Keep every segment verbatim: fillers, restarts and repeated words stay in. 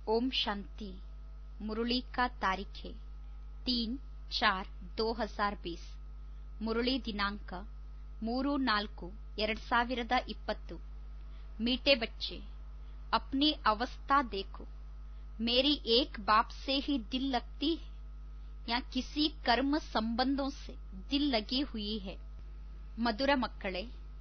ओम शांति। मुरली का तारीख है तीन चार दो हजार बीस। मुरली दिनांक ಮೂರು ನಾಲ್ಕು ಎರಡು ಸಾವಿರದ ಇಪ್ಪತ್ತು। मीठे बच्चे, अपनी अवस्था देखो। मेरी एक बाप से ही दिल लगती है या किसी कर्म संबंधों से दिल लगी हुई है। ಮಧುರ ಮಕ್ಕಳೇ,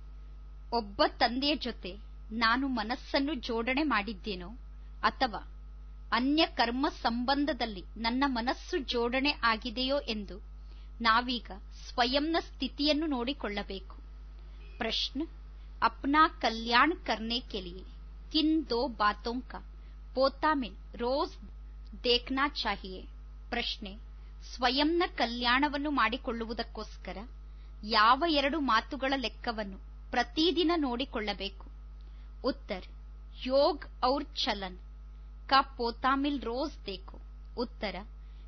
ಒಬ್ಬ ತಂದೆಯ ಜೊತೆ ನಾನು ಮನಸ್ಸನ್ನು ಜೋಡಣೆ ಮಾಡಿದ್ದೇನೋ ಅಥವಾ ಅನ್ಯ ಕರ್ಮ ಸಂಬಂಧದಲ್ಲಿ ನನ್ನ ಮನಸ್ಸು ಜೋಡಣೆ ಆಗಿದೆಯೋ ಎಂದು ನಾವೀಗ ಸ್ವಯಂನ ಸ್ಥಿತಿಯನ್ನು ನೋಡಿಕೊಳ್ಳಬೇಕು। ಪ್ರಶ್ನೆ, अपना कल्याण करने के लिए किन दो बातों का पोता में रोज देखना चाहिए। ಪ್ರಶ್ನೆ, ಸ್ವಯಂನ ಕಲ್ಯಾಣವನ್ನು ಮಾಡಿಕೊಳ್ಳುವುದಕ್ಕೋಸ್ಕರ ಯಾವ ಎರಡು ಮಾತುಗಳ ಲೆಕ್ಕವನ್ನು ಪ್ರತಿದಿನ ನೋಡಿಕೊಳ್ಳಬೇಕು। ಉತ್ತರ, ಯೋಗ ಔರ್ ಚಲನ್ ಕಾ ಪೋತಾ ಮಿಲ್ ರೋಜ್ ದೇಖೋ। ಉತ್ತರ,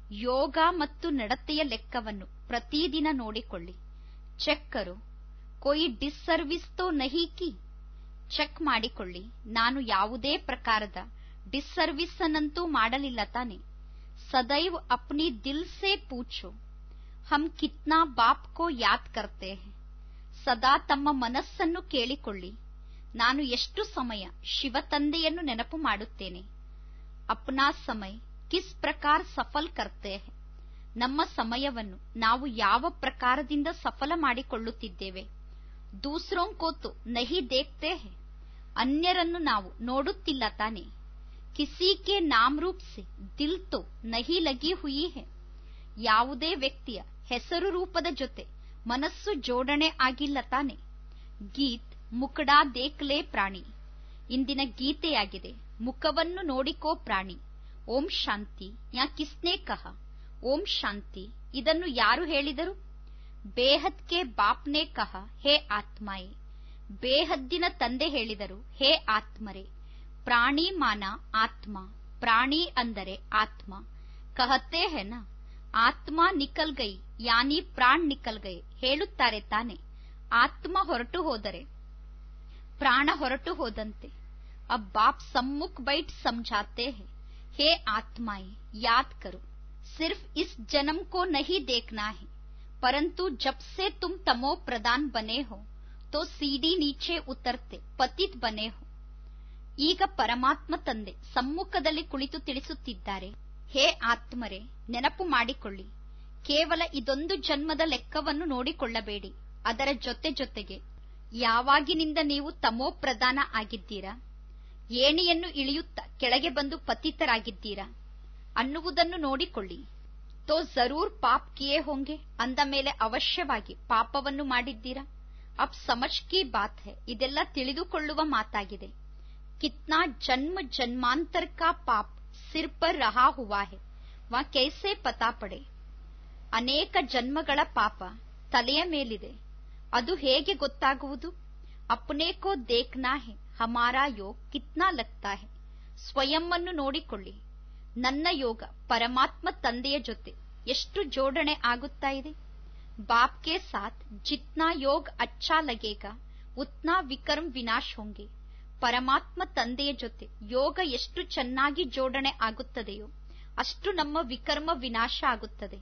ಯೋಗ ಮತ್ತು ನಡತೆಯ ಲೆಕ್ಕವನ್ನು ಪ್ರತಿದಿನ ನೋಡಿಕೊಳ್ಳಿ। ಚೆಕ್ ಕರೋ, ಕೋಯಿ ಡಿಸ್ಸರ್ವಿಸ್ ತೋ ನಹಿ ಕಿ। ಚೆಕ್ ಮಾಡಿಕೊಳ್ಳಿ, ನಾನು ಯಾವುದೇ ಪ್ರಕಾರದ ಡಿಸ್ಸರ್ವಿಸ್ ಅನ್ನಂತೂ ಮಾಡಲಿಲ್ಲ ತಾನೆ। ಸದೈವ್ ಅಪ್ನಿ ದಿಲ್ ಸೇ ಪೂಛೋ, ಹಮ್ ಕಿತ್ನಾ ಬಾಪ್ ಕೋ ಯಾದ್ ಕರ್ತೆ ಹೈ। ಸದಾ ತಮ್ಮ ಮನಸ್ಸನ್ನು ಕೇಳಿಕೊಳ್ಳಿ, ನಾನು ಎಷ್ಟು ಸಮಯ ಶಿವ ತಂದೆಯನ್ನು ನೆನಪು ಮಾಡುತ್ತೇನೆ। ಅಪ್ನಾ ಸಮಯ ಕಿಸ್ ಪ್ರಕಾರ ಸಫಲ್ ಕರ್ತೆ ಹೈ। ನಮ್ಮ ಸಮಯವನ್ನು ನಾವು ಯಾವ ಪ್ರಕಾರದಿಂದ ಸಫಲ ಮಾಡಿಕೊಳ್ಳುತ್ತಿದ್ದೇವೆ। ದೂಸರೋಂ ಕೋ ತೋ ನಹಿ ದೇಖ್ತೆ ಹೈ, ಅನ್ಯರನ್ನು ನಾವು ನೋಡುತ್ತಿಲ್ಲ ತಾನೆ। ಕಿಸಿ ಕೆ ನಾಮ್ ರೂಪ್ ಸೆ ದಿಲ್ ತೋ ನಹಿ ಲಗಿ ಹುಯಿ ಹೈ, ಯಾವುದೇ ವ್ಯಕ್ತಿಯ ಹೆಸರು ರೂಪದ ಜೊತೆ ಮನಸ್ಸು ಜೋಡಣೆ ಆಗಿಲ್ಲ ತಾನೆ। ಗೀತ್ ಮುಕಡಾ ದೇಖ್ಲೆ ಪ್ರಾಣಿ, ಇಂದಿನ ಗೀತೆಯಾಗಿದೆ, ಮುಖವನ್ನು ನೋಡಿಕೋ ಪ್ರಾಣಿ। ಓಂ ಶಾಂತಿ ಯಾ ಕಿಸ್ನೆ ಕಹ, ಓಂ ಶಾಂತಿ ಇದನ್ನು ಯಾರು ಹೇಳಿದರು। ಬೇಹದ್ ಕೆ ಬಾಪ್ನೆ ಕಹ, ಹೇ ಆತ್ಮಾಯೇ, ಬೇಹದ್ದಿನ ತಂದೆ ಹೇಳಿದರು, ಹೇ ಆತ್ಮರೇ। ಪ್ರಾಣಿ ಮಾನ ಆತ್ಮ, ಪ್ರಾಣಿ ಅಂದರೆ ಆತ್ಮ। ಕಹತೆ ಹೇ ನ, ಆತ್ಮ ನಿಕಲ್ ಗೈ ಯಾನಿ ಪ್ರಾಣ್ ನಿಕಲ್ ಗೈ, ಹೇಳುತ್ತಾರೆ ತಾನೆ, ಆತ್ಮ ಹೊರಟು ಹೋದರೆ ಪ್ರಾಣ ಹೊರಟು ಹೋದಂತೆ। ಅಬ್ ಬಾಪ್ ಸಮ್ಮುಖ ಬೈಟ್ ಸಮझाते हैं, हे आत्माएं याद करो, सिर्फ इस जन्म को नहीं देखना है, परंतु जब से तुम तमो प्रदान बने हो तो सीढ़ी नीचे उतरते पतित बने हो। ಈಗ ಪರಮಾತ್ಮ ತಂದೆ ಸಮ್ಮುಖದಲ್ಲಿ ಕುಳಿತು ತಿಳಿಸುತ್ತಿದ್ದಾರೆ, ಹೇ ಆತ್ಮರೇ, ನೆನಪು ಮಾಡಿಕೊಳ್ಳಿ, ಕೇವಲ ಇದೊಂದು ಜನ್ಮದ ಲೆಕ್ಕವನ್ನು ನೋಡಿಕೊಳ್ಳಬೇಡಿ, ಅದರ ಜೊತೆ ಜೊತೆಗೆ ಯಾವಾಗಿನಿಂದ ನೀವು ತಮೋ ಪ್ರಧಾನ ಆಗಿದ್ದೀರಾ, ಏಣಿಯನ್ನು ಇಳಿಯುತ್ತಾ ಕೆಳಗೆ ಬಂದು ಪತಿತರಾಗಿದ್ದೀರಾ ಅನ್ನುವುದನ್ನು ನೋಡಿಕೊಳ್ಳಿ। ತೋ ಜರೂರ್ ಪಾಪ್ ಕಿಯೇ ಹೋಂಗೆ, ಅಂದ ಮೇಲೆ ಅವಶ್ಯವಾಗಿ ಪಾಪವನ್ನು ಮಾಡಿದ್ದೀರಾ। ಅಬ್ ಸಮಜ್ ಕಿ ಬಾತ್ ಹೈ, ಇದೆಲ್ಲ ತಿಳಿದುಕೊಳ್ಳುವ ಮಾತಾಗಿದೆ। ಕಿತ್ನಾ ಜನ್ಮ ಜನ್ಮಾಂತರ ಕಾ ಪಾಪ್ ಸಿರ್ ಪರ್ ರಹಾ ಹುವಾ ಹೈ, ವಾ ಕೈಸೆ ಪತಾ ಪಡೆ। ಅನೇಕ ಜನ್ಮಗಳ ಪಾಪ ತಲೆಯ ಮೇಲಿದೆ, ಅದು ಹೇಗೆ ಗೊತ್ತಾಗುವುದು। ಅಪ್ನೆ ಕೋ ದೇಖ್ನಾ ಹೈ, ಹಮಾರಾ ಯೋಗ ಕಿತ್ನಾ ಲಗ್ತಾ ಹೈ। ಸ್ವಯಂವನ್ನು ನೋಡಿಕೊಳ್ಳಿ, ನನ್ನ ಯೋಗ ಪರಮಾತ್ಮ ತಂದೆಯ ಜೊತೆ ಎಷ್ಟು ಜೋಡಣೆ ಆಗುತ್ತಾ ಇದೆ। ಬಾಪ್ ಕೆ ಸಾಥ್ ಜಿತ್ನಾ ಯೋಗ ಅಚ್ಚಾ ಲಗೇಗಾ ಉತ್ನಾ ವಿಕರ್ಮ ವಿನಾಶ್ ಹೋಂಗೆ। ಪರಮಾತ್ಮ ತಂದೆಯ ಜೊತೆ ಯೋಗ ಎಷ್ಟು ಚೆನ್ನಾಗಿ ಜೋಡಣೆ ಆಗುತ್ತದೆಯೋ ಅಷ್ಟು ನಮ್ಮ ವಿಕರ್ಮ ವಿನಾಶ ಆಗುತ್ತದೆ।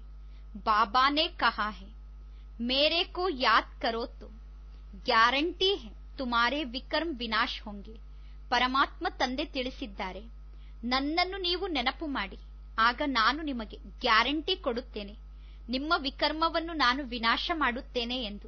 ಬಾಬಾನೇ ಕಹಾ ಹೈ, ಮೇರೆ ಕೋ ಯಾದ್ ಕರೋ ತೋ ಗ್ಯಾರಂಟಿ ಹೈ ತುಮಾರೆ ವಿಕರ್ಮ ವಿನಾಶ್ ಹೋಂಗೆ। ಪರಮಾತ್ಮ ತಂದೆ ತಿಳಿಸಿದ್ದಾರೆ, ನನ್ನನ್ನು ನೀವು ನೆನಪು ಮಾಡಿ, ಆಗ ನಾನು ನಿಮಗೆ ಗ್ಯಾರಂಟಿ ಕೊಡುತ್ತೇನೆ, ನಿಮ್ಮ ವಿಕರ್ಮವನ್ನು ನಾನು ವಿನಾಶ ಮಾಡುತ್ತೇನೆ ಎಂದು।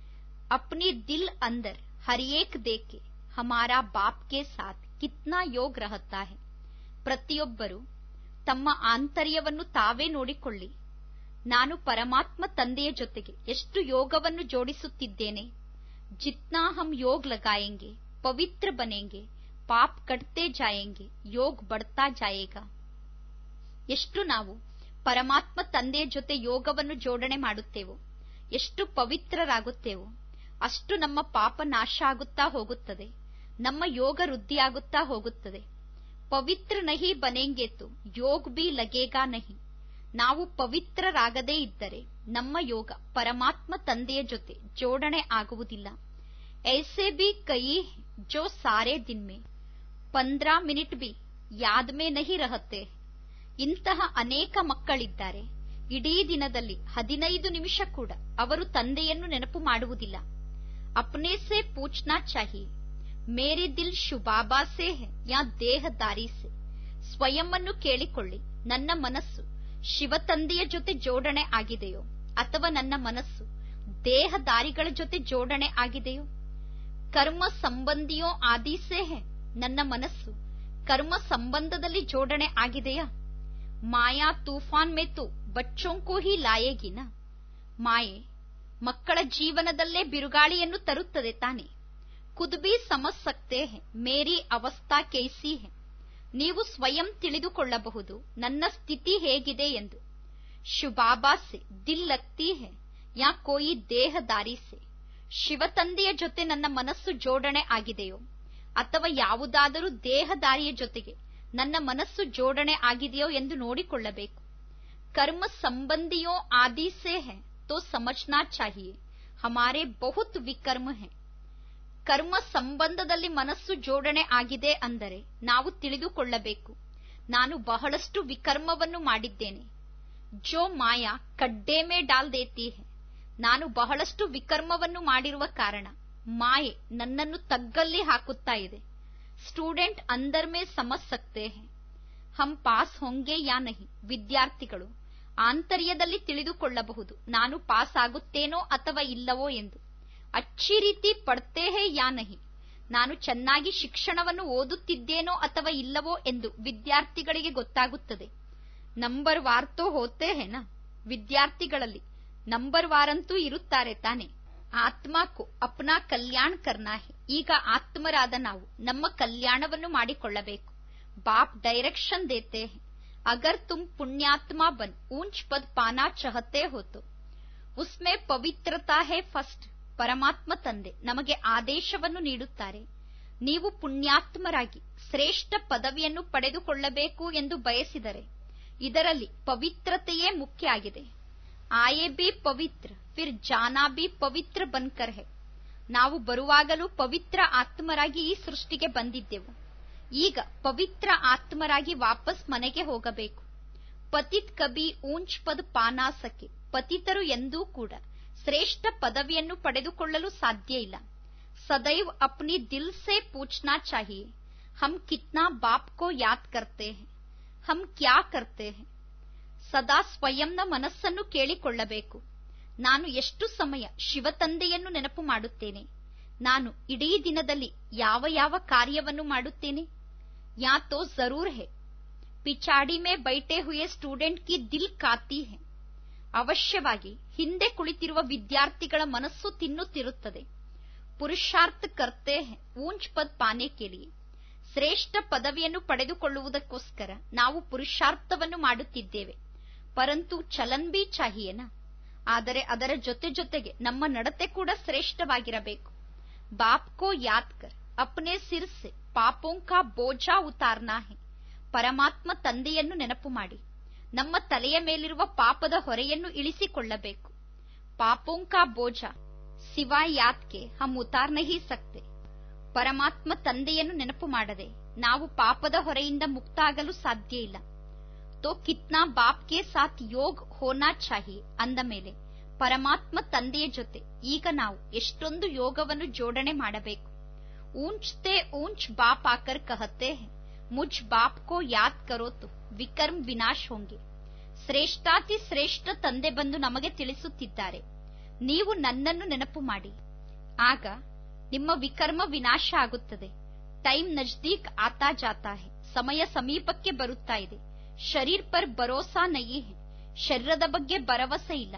ಅಪ್ನಿ ದಿಲ್ ಅಂದರ್ ಹರಿಯೇಕ್ ದೇಕೆ ಹಮಾರಾ ಬಾಪ್ ಕೆ ಸಾಥ್ ಕಿತ್ನಾ ಯೋಗ್ ರಹತಾ ಹೈ। ಪ್ರತಿಯೊಬ್ಬರು ತಮ್ಮ ಆಂತರ್ಯವನ್ನು ತಾವೇ ನೋಡಿಕೊಳ್ಳಿ, ನಾನು ಪರಮಾತ್ಮ ತಂದೆಯ ಜೊತೆಗೆ ಎಷ್ಟು ಯೋಗವನ್ನು ಜೋಡಿಸುತ್ತಿದ್ದೇನೆ। ಜಿತ್ನಾ ಹಮ್ ಯೋಗ್ ಲಗಾಯೆಂಗೆ ಪವಿತ್ರ ಬನೆಂಗೆ, ಪಾಪ್ ಕಟ್ತೆ ಜಾಯೆಂಗೆ, ಯೋಗ್ ಬಡ್ತಾ ಜಾಯೇಗಾ। ಎಷ್ಟು ನಾವು ಪರಮಾತ್ಮ ತಂದೆಯ ಜೊತೆ ಯೋಗವನ್ನು ಜೋಡಣೆ ಮಾಡುತ್ತೇವೋ, ಎಷ್ಟು ಪವಿತ್ರರಾಗುತ್ತೇವೋ, ಅಷ್ಟು ನಮ್ಮ ಪಾಪ ನಾಶ ಆಗುತ್ತಾ ಹೋಗುತ್ತದೆ, ನಮ್ಮ ಯೋಗ ವೃದ್ಧಿಯಾಗುತ್ತಾ ಹೋಗುತ್ತದೆ। ಪವಿತ್ರ ನಹಿ ಬನೆಂಗೆ ತೋ ಯೋಗ್ ಬಿ ಲಗೇಗಾ ನಹಿ, ನಾವು ಪವಿತ್ರರಾಗದೇ ಇದ್ದರೆ ನಮ್ಮ ಯೋಗ ಪರಮಾತ್ಮ ತಂದೆಯ ಜೊತೆ ಜೋಡಣೆ ಆಗುವುದಿಲ್ಲ। ऐसे भी कई जो सारे दिन में पंद्रह मिनट भी ಯಾದ್ ಮೇ ನಹಿ ರಹತೆ. ಇಂತಹ ಅನೇಕ ಮಕ್ಕಳಿದ್ದಾರೆ, ಇಡೀ ದಿನದಲ್ಲಿ ಹದಿನೈದು ನಿಮಿಷ ಕೂಡ ಅವರು ತಂದೆಯನ್ನು ನೆನಪು ಮಾಡುವುದಿಲ್ಲ. ಅಪ್ನೆ ಸೆ ಪೂಚ್ನಾ ಚಾಹಿಯೆ, ಮೇರೆ ದಿಲ್ ಶುಬಾಬಾ ಸೆ ಹೈ ಯಾ ದೇಹದಾರಿ ಸೆ. ಸ್ವಯಂವನ್ನು ಕೇಳಿಕೊಳ್ಳಿ, ನನ್ನ ಮನಸ್ಸು ಶಿವ ತಂದೆಯ ಜೊತೆ ಜೋಡಣೆ ಆಗಿದೆಯೋ ಅಥವಾ ನನ್ನ ಮನಸ್ಸು ದೇಹದಾರಿಗಳ ಜೊತೆ ಜೋಡಣೆ ಆಗಿದೆಯೋ. ಕರ್ಮ ಸಂಬಂಧಿಯೋ ಆದಿ ಸೆ ಹೈ, ನನ್ನ ಮನಸ್ಸು ಕರ್ಮ ಸಂಬಂಧದಲ್ಲಿ ಜೋಡಣೆ ಆಗಿದೆಯಾ. ಮಾಯಾ ತೂಫಾನ್ ಮೇ ತೋ ಬಚ್ಚೋಂ ಕೋ ಹಿ ಲಾಯೇಗಿ ನಾ. ಮಾಯೆ ಮಕ್ಕಳ ಜೀವನದಲ್ಲೇ ಬಿರುಗಾಳಿಯನ್ನು ತರುತ್ತದೆ ತಾನೆ. ಖುದ್ ಭಿ ಸಮಜ್ ಸಕ್ತೆ ಹೈ ಮೇರಿ ಅವಸ್ಥಾ ಕೈಸಿ ಹೈ. ನೀವು ಸ್ವಯಂ ತಿಳಿದುಕೊಳ್ಳಬಹುದು ನನ್ನ ಸ್ಥಿತಿ ಹೇಗಿದೆ ಎಂದು. ಶುಬಾಬಾ ಸೆ ದಿಲ್ ಲಗ್ತಿ ಹೈ ಯಾ ಕೋಯಿ ದೇಹದಾರಿ ಸೆ. ಶಿವ ತಂದೆಯ ಜೊತೆ ನನ್ನ ಮನಸ್ಸು ಜೋಡಣೆ ಆಗಿದೆಯೋ ಅಥವಾ ಯಾವುದಾದರೂ ದೇಹದಾರಿಯ ಜೊತೆಗೆ ನನ್ನ ಮನಸ್ಸು ಜೋಡಣೆ ಆಗಿದೆಯೋ ಎಂದು ನೋಡಿಕೊಳ್ಳಬೇಕು. ಕರ್ಮ ಸಂಬಂಧಿಯೋ ಆದಿ ಸೆ ಹೈ ತೋ ಸಮಜ್ನಾ ಚಾಹಿಯೆ ಹಮಾರೆ ಬಹುತ್ ವಿಕರ್ಮ ಹೈ. ಕರ್ಮ ಸಂಬಂಧದಲ್ಲಿ ಮನಸ್ಸು ಜೋಡಣೆ ಆಗಿದೆ ಅಂದರೆ ನಾವು ತಿಳಿದುಕೊಳ್ಳಬೇಕು, ನಾನು ಬಹಳಷ್ಟು ವಿಕರ್ಮವನ್ನು ಮಾಡಿದ್ದೇನೆ. ಜೋ ಮಾಯಾ ಕಡ್ಡೆ ಮೇ ಡಾಲ್ ದೇತಿ ಹೈ. ನಾನು ಬಹಳಷ್ಟು ವಿಕರ್ಮವನ್ನು ಮಾಡಿರುವ ಕಾರಣ ಮಾಯೆ ನನ್ನನ್ನು ತಗ್ಗಲ್ಲಿ ಹಾಕುತ್ತಾ ಇದೆ. ಸ್ಟೂಡೆಂಟ್ ಅಂದರ್ ಮೇ ಸಮಜ್ ಸಕ್ತೆ ಹೈ ಹಮ್ ಪಾಸ್ ಹೋಂಗೆ ಯಾ ನಹಿ. ವಿದ್ಯಾರ್ಥಿಗಳು ಆಂತರ್ಯದಲ್ಲಿ ತಿಳಿದುಕೊಳ್ಳಬಹುದು, ನಾನು ಪಾಸ್ ಆಗುತ್ತೇನೋ ಅಥವಾ ಇಲ್ಲವೋ ಎಂದು. ಅಚ್ಚಿ ರೀತಿ ಪಡ್ತೇ ಹೈ ಯಾ ನಹಿ. ನಾನು ಚೆನ್ನಾಗಿ ಶಿಕ್ಷಣವನ್ನು ಓದುತ್ತಿದ್ದೇನೋ ಅಥವಾ ಇಲ್ಲವೋ ಎಂದು ವಿದ್ಯಾರ್ಥಿಗಳಿಗೆ ಗೊತ್ತಾಗುತ್ತದೆ. ನಂಬರ್ ವಾರ್ ತೋ ಹೋತೆ ಹೇನಾ. ವಿದ್ಯಾರ್ಥಿಗಳಲ್ಲಿ ನಂಬರ್ ವಾರಂತೂ ಇರುತ್ತಾರೆ ತಾನೆ. ಆತ್ಮಕೋ ಅಪ್ನಾ ಕಲ್ಯಾಣ ಕರ್ನಾ ಹೈ. ಈಗ ಆತ್ಮರಾದ ನಾವು ನಮ್ಮ ಕಲ್ಯಾಣವನ್ನು ಮಾಡಿಕೊಳ್ಳಬೇಕು. Baap direction ದೇತೆ high. ಅಗರ್ ತುಮ್ ಪುಣ್ಯಾತ್ಮ ಬನ್ ಊಂಚ್ ಪದ್ ಪಾನಾ ಚಹತೆ ಹೋತೋ ಉಸ್ಮೇ ಪವಿತ್ರತಾ ಹೈ ಫಸ್ಟ್. ಪರಮಾತ್ಮ ತಂದೆ ನಮಗೆ ಆದೇಶವನ್ನು ನೀಡುತ್ತಾರೆ, ನೀವು ಪುಣ್ಯಾತ್ಮರಾಗಿ ಶ್ರೇಷ್ಠ ಪದವಿಯನ್ನು ಪಡೆದುಕೊಳ್ಳಬೇಕು ಎಂದು ಬಯಸಿದರೆ ಇದರಲ್ಲಿ ಪವಿತ್ರತೆಯೇ ಮುಖ್ಯ ಆಗಿದೆ. ಆಯೇ ಬಿ ಪವಿತ್ರ ಫಿರ್ ಜಾನಾ ಬಿ ಪವಿತ್ರ ಬನ್ಕರ್ ಹೈ. ನಾವು ಬರುವಾಗಲೂ ಪವಿತ್ರ ಆತ್ಮರಾಗಿ ಈ ಸೃಷ್ಟಿಗೆ ಬಂದಿದ್ದೆವು, ಈಗ ಪವಿತ್ರ ಆತ್ಮರಾಗಿ ವಾಪಸ್ ಮನೆಗೆ ಹೋಗಬೇಕು. ಪತಿತ್ ಕಬಿ ಊಂಚ್ ಪದ್ ಪಾನಾ ಸಕೆ. ಪತಿತರು ಎಂದೂ ಕೂಡ ಶ್ರೇಷ್ಠ ಪದವಿಯನ್ನು ಪಡೆದುಕೊಳ್ಳಲು ಸಾಧ್ಯ ಇಲ್ಲ. ಸದೈವ್ ಅಪ್ನಿ ದಿಲ್ ಸೆ ಪೂಚ್ನಾ ಚಾಹಿಯೆ ಹಮ್ ಕಿತ್ನಾ ಬಾಪ್ ಕೋ ಯಾದ್ ಕರ್ತೆ ಹೈ, ಹಮ್ ಕ್ಯಾ ಕರ್ತೆ ಹೈ. ಸದಾ ಸ್ವಯಂನ ಮನಸ್ಸನ್ನು ಕೇಳಿಕೊಳ್ಳಬೇಕು, ನಾನು ಎಷ್ಟು ಸಮಯ ಶಿವ ತಂದೆಯನ್ನು ನೆನಪು ಮಾಡುತ್ತೇನೆ, ನಾನು ಇಡೀ ದಿನದಲ್ಲಿ ಯಾವ ಯಾವ ಕಾರ್ಯವನ್ನು ಮಾಡುತ್ತೇನೆ. ಯಾ ತೋ ಜರೂರ್ ಹೈ ಪಿಚಾಡಿ ಮೇ ಬೈಟೆ ಹುಯೆ ಸ್ಟೂಡೆಂಟ್ ಕಿ ದಿಲ್ ಕಾತಿ ಹೈ. ಅವಶ್ಯವಾಗಿ ಹಿಂದೆ ಕುಳಿತಿರುವ ವಿದ್ಯಾರ್ಥಿಗಳ ಮನಸ್ಸು ತಿನ್ನುತ್ತಿರುತ್ತದೆ. ಪುರುಷಾರ್ಥ ಕರ್ತೆ ಹೈ ಊಂಚ್ ಪದ್ ಪಾನೆ ಕೆ ಲಿಯೆ. ಶ್ರೇಷ್ಠ ಪದವಿಯನ್ನು ಪಡೆದುಕೊಳ್ಳುವುದಕ್ಕೋಸ್ಕರ ನಾವು ಪುರುಷಾರ್ಥವನ್ನು ಮಾಡುತ್ತಿದ್ದೇವೆ. ಪರಂತು ಚಲನ್ ಬಿ ಚಾಹಿಯೇನಾ. ಆದರೆ ಅದರ ಜೊತೆ ಜೊತೆಗೆ ನಮ್ಮ ನಡತೆ ಕೂಡ ಶ್ರೇಷ್ಠವಾಗಿರಬೇಕು. ಬಾಪ್ ಕೋ ಯಾದ್ ಕರ್ ಅಪ್ನೆ ಸಿರ್ ಸೆ ಪಾಪೋಂ ಕಾ ಬೋಜಾ ಉತಾರ್ನಾ ಹೈ. ಪರಮಾತ್ಮ ತಂದೆಯನ್ನು ನೆನಪು ಮಾಡಿ ನಮ್ಮ ತಲೆಯ ಮೇಲಿರುವ ಪಾಪದ ಹೊರೆಯನ್ನು ಇಳಿಸಿಕೊಳ್ಳಬೇಕು. ಪಾಪೋಂ ಕಾ ಬೋಜಾ ಸಿವಾಯ್ ಯಾದ್ ಕೆ ಹಮ್ ಉತಾರ್ ನಹಿ ಸಕ್ತೆ. ಪರಮಾತ್ಮ ತಂದೆಯನ್ನು ನೆನಪು ಮಾಡದೆ ನಾವು ಪಾಪದ ಹೊರೆಯಿಂದ ಮುಕ್ತ ಆಗಲು ಸಾಧ್ಯ ಇಲ್ಲ. ತೋ ಕಿತ್ನಾ ಬಾಪ್ ಕೆ ಸಾಥ್ ಯೋಗ್ ಹೋನಾ ಚಾಹಿಯೆ ಅಂದ ಮೇಲೆ ಪರಮಾತ್ಮ ತಂದೆಯ ಜೊತೆ ಈಗ ನಾವು ಎಷ್ಟೊಂದು ಯೋಗವನ್ನು ಜೋಡಣೆ ಮಾಡಬೇಕು. ಊಂಚ್ ತೇ ಊಂಚ್ ಬಾಪ್ ಆಕರ್ ಕಹತೆ ಹೈ ಮುಜ್ ಬಾಪ್ ಕೋ ಯಾದ್ ಕರೋ ತೋ ವಿಕರ್ಮ ವಿನಾಶ್ ಹೋಂಗೆ. ಶ್ರೇಷ್ಠಾತಿ ಶ್ರೇಷ್ಠ ತಂದೆ ಬಂದು ನಮಗೆ ತಿಳಿಸುತ್ತಿದ್ದಾರೆ, ನೀವು ನನ್ನನ್ನು ನೆನಪು ಮಾಡಿ, ಆಗ ನಿಮ್ಮ ವಿಕರ್ಮ ವಿನಾಶ ಆಗುತ್ತದೆ. ಟೈಮ್ ನಜ್ದೀಕ್ ಆತಾ ಜಾತಾ ಹೈ. ಸಮಯ ಸಮೀಪಕ್ಕೆ ಬರುತ್ತಾ ಇದೆ. ಶರೀರ್ ಪರ್ ಭರೋಸಾ ನಹೀ ಹೈ. ಶರೀರದ ಬಗ್ಗೆ ಭರವಸೆ ಇಲ್ಲ.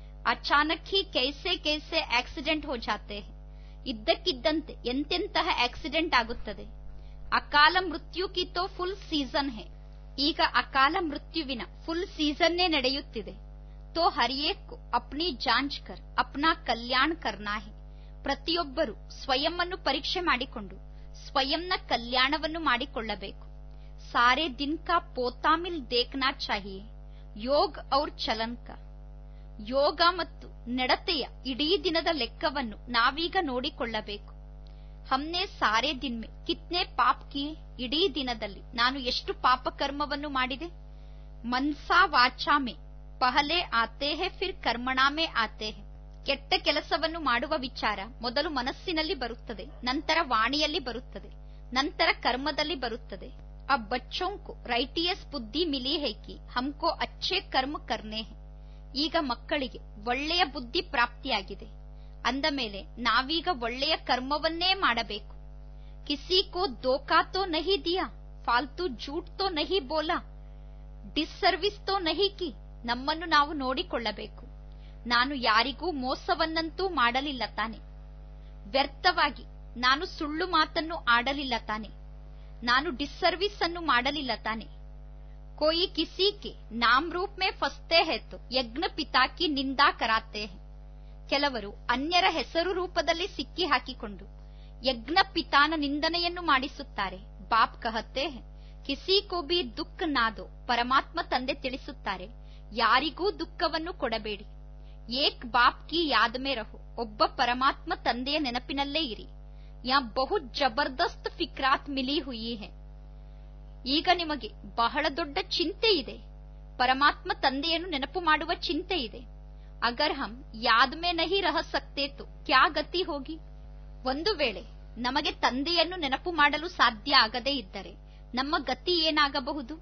ಅಚಾನಕ್ ಹಿ ಕೈಸೆ ಕೈಸೆ ಆಕ್ಸಿಡೆಂಟ್ ಹೋ ಜಾತೆ ಹೈ. ಇದ್ದಕ್ಕಿದ್ದಂತೆ ಎಂತೆಂತಹ ಆಕ್ಸಿಡೆಂಟ್ ಆಗುತ್ತದೆ. ಅಕಾಲ ಮೃತ್ಯು ಕಿ ತೋ ಫುಲ್ ಸೀಸನ್ ಹೈ. ಈಗ ಅಕಾಲ ಮೃತ್ಯುವಿನ ಫುಲ್ ಸೀಸನ್ನೇ ನಡೆಯುತ್ತಿದೆ. ತೋ ಹರಿಯೇಕ್ ಅಪ್ನಿ ಜಾಂಚ್ ಕರ್ ಅಪ್ನಾ ಕಲ್ಯಾಣ ಕರ್ನಾ ಹೈ. ಪ್ರತಿಯೊಬ್ಬರು ಸ್ವಯಂವನ್ನು ಪರೀಕ್ಷೆ ಮಾಡಿಕೊಂಡು ಸ್ವಯಂನ ಕಲ್ಯಾಣವನ್ನು ಮಾಡಿಕೊಳ್ಳಬೇಕು. ಸಾರೆ ದಿನ್ ಕಾ ಪೋತಾಮಿಲ್ ದೇಖ್ನಾ ಚಾಹಿಯೆ ಯೋಗ್ ಔರ್ ಚಲನ್ ಕಾ. ಯೋಗ ಮತ್ತು ನಡತೆಯ ಇಡೀ ದಿನದ ಲೆಕ್ಕವನ್ನು ನಾವೀಗ ನೋಡಿಕೊಳ್ಳಬೇಕು. ಹಮ್ನೆ ಸಾರೆ ದಿನ್ ಮೇ ಕಿತ್ನೆ ಪಾಪ್ ಕಿಯೆ, ಇಡೀ ದಿನದಲ್ಲಿ ನಾನು ಎಷ್ಟು ಪಾಪ ಕರ್ಮವನ್ನು ಮಾಡಿದೆ. ಮನ್ಸಾ ವಾಚಾ ಮೇ ಪಹಲೆ ಆತೆ ಹೇ ಫಿರ್ ಕರ್ಮಣಾ ಮೇ ಆತೆ ಹೇ. ಕೆಟ್ಟ ಕೆಲಸವನ್ನು ಮಾಡುವ ವಿಚಾರ ಮೊದಲು ಮನಸ್ಸಿನಲ್ಲಿ ಬರುತ್ತದೆ, ನಂತರ ವಾಣಿಯಲ್ಲಿ ಬರುತ್ತದೆ, ನಂತರ ಕರ್ಮದಲ್ಲಿ ಬರುತ್ತದೆ. ಅಬ್ ಬಚ್ಚೋಂ ಕೋ ರೈಟಿಯಸ್ ಬುದ್ಧಿ ಮಿಲಿ ಹೈ ಕಿ ಹಮ್ಕೋ ಅಚ್ಚೆ ಕರ್ಮ ಕರ್ನೆ ಹೈ. ಈಗ ಮಕ್ಕಳಿಗೆ ಒಳ್ಳೆಯ ಬುದ್ಧಿ ಪ್ರಾಪ್ತಿಯಾಗಿದೆ, ಅಂದ ಮೇಲೆ ನಾವೀಗ ಒಳ್ಳೆಯ ಕರ್ಮವನ್ನೇ ಮಾಡಬೇಕು. ಕಿಸಿ ಕೋ ದೋಖಾ ತೋ ನಹಿ ದಿಯಾ, ಫಾಲ್ತು ಜೂಟ್ ತೋ ನಹಿ ಬೋಲಾ, ಡಿಸ್ಸರ್ವಿಸ್ ತೋ ನಹಿ ಕಿ. ನಮ್ಮನ್ನು ನಾವು ನೋಡಿಕೊಳ್ಳಬೇಕು. ನಾನು ಯಾರಿಗೂ ಮೋಸವನ್ನಂತೂ ಮಾಡಲಿಲ್ಲ ತಾನೆ, ವ್ಯರ್ಥವಾಗಿ ನಾನು ಸುಳ್ಳು ಮಾತನ್ನು ಆಡಲಿಲ್ಲ ತಾನೆ, ನಾನು ಡಿಸ್ಸರ್ವಿಸ್ ಅನ್ನು ಮಾಡಲಿಲ್ಲ ತಾನೆ. ಕೋಯಿ ಕಿಸಿ ಕೆ ನಾಮ್ ರೂಪ್ ಮೇ ಫಸ್ತೆ ಹೈ ತೋ ಯಜ್ಞ ಪಿತಾ ಕಿ ನಿಂದಾ ಕರಾತೆ ಹೈ. ಕೆಲವರು ಅನ್ಯರ ಹೆಸರು ರೂಪದಲ್ಲಿ ಸಿಕ್ಕಿ ಹಾಕಿಕೊಂಡು ಯಜ್ಞ ಪಿತಾನ ನಿಂದನೆಯನ್ನು ಮಾಡಿಸುತ್ತಾರೆ. ಬಾಪ್ ಕಹತೆ ಹೈ ಕಿಸಿ ಕೋ ಬಿ ದುಃಖ ನಾದೋ. ಪರಮಾತ್ಮ ತಂದೆ ತಿಳಿಸುತ್ತಾರೆ, ಯಾರಿಗೂ ದುಃಖವನ್ನು ಕೊಡಬೇಡಿ. ಏಕ್ ಬಾಪ್ ಕಿ ಯಾದ್ ಮೇ ರಹೋ. ಒಬ್ಬ ಪರಮಾತ್ಮ ತಂದೆಯ ನೆನಪಿನಲ್ಲೇ ಇರಿ. ಯಾ ಬಹುತ್ ಜಬರ್ದಸ್ತ್ ಫಿಕ್ರಾತ್ ಮಿಲಿ ಹುಯಿ ಹೈ. ಈಗ ನಿಮಗೆ ಬಹಳ ದೊಡ್ಡ ಚಿಂತೆ ಇದೆ, ಪರಮಾತ್ಮ ತಂದೆಯನ್ನು ನೆನಪು ಮಾಡುವ ಚಿಂತೆ ಇದೆ. ಅಗರ್ ಹಮ್ ಯಾದ್ ಮೇ ನಹಿ ರಹ ಸಕ್ತೆ ತೋ ಕ್ಯಾ ಗತಿ ಹೋಗಿ. ಒಂದು ವೇಳೆ ನಮಗೆ ತಂದೆಯನ್ನು ನೆನಪು ಮಾಡಲು ಸಾಧ್ಯ ಆಗದೇ ಇದ್ದರೆ ನಮ್ಮ ಗತಿ ಏನಾಗಬಹುದು.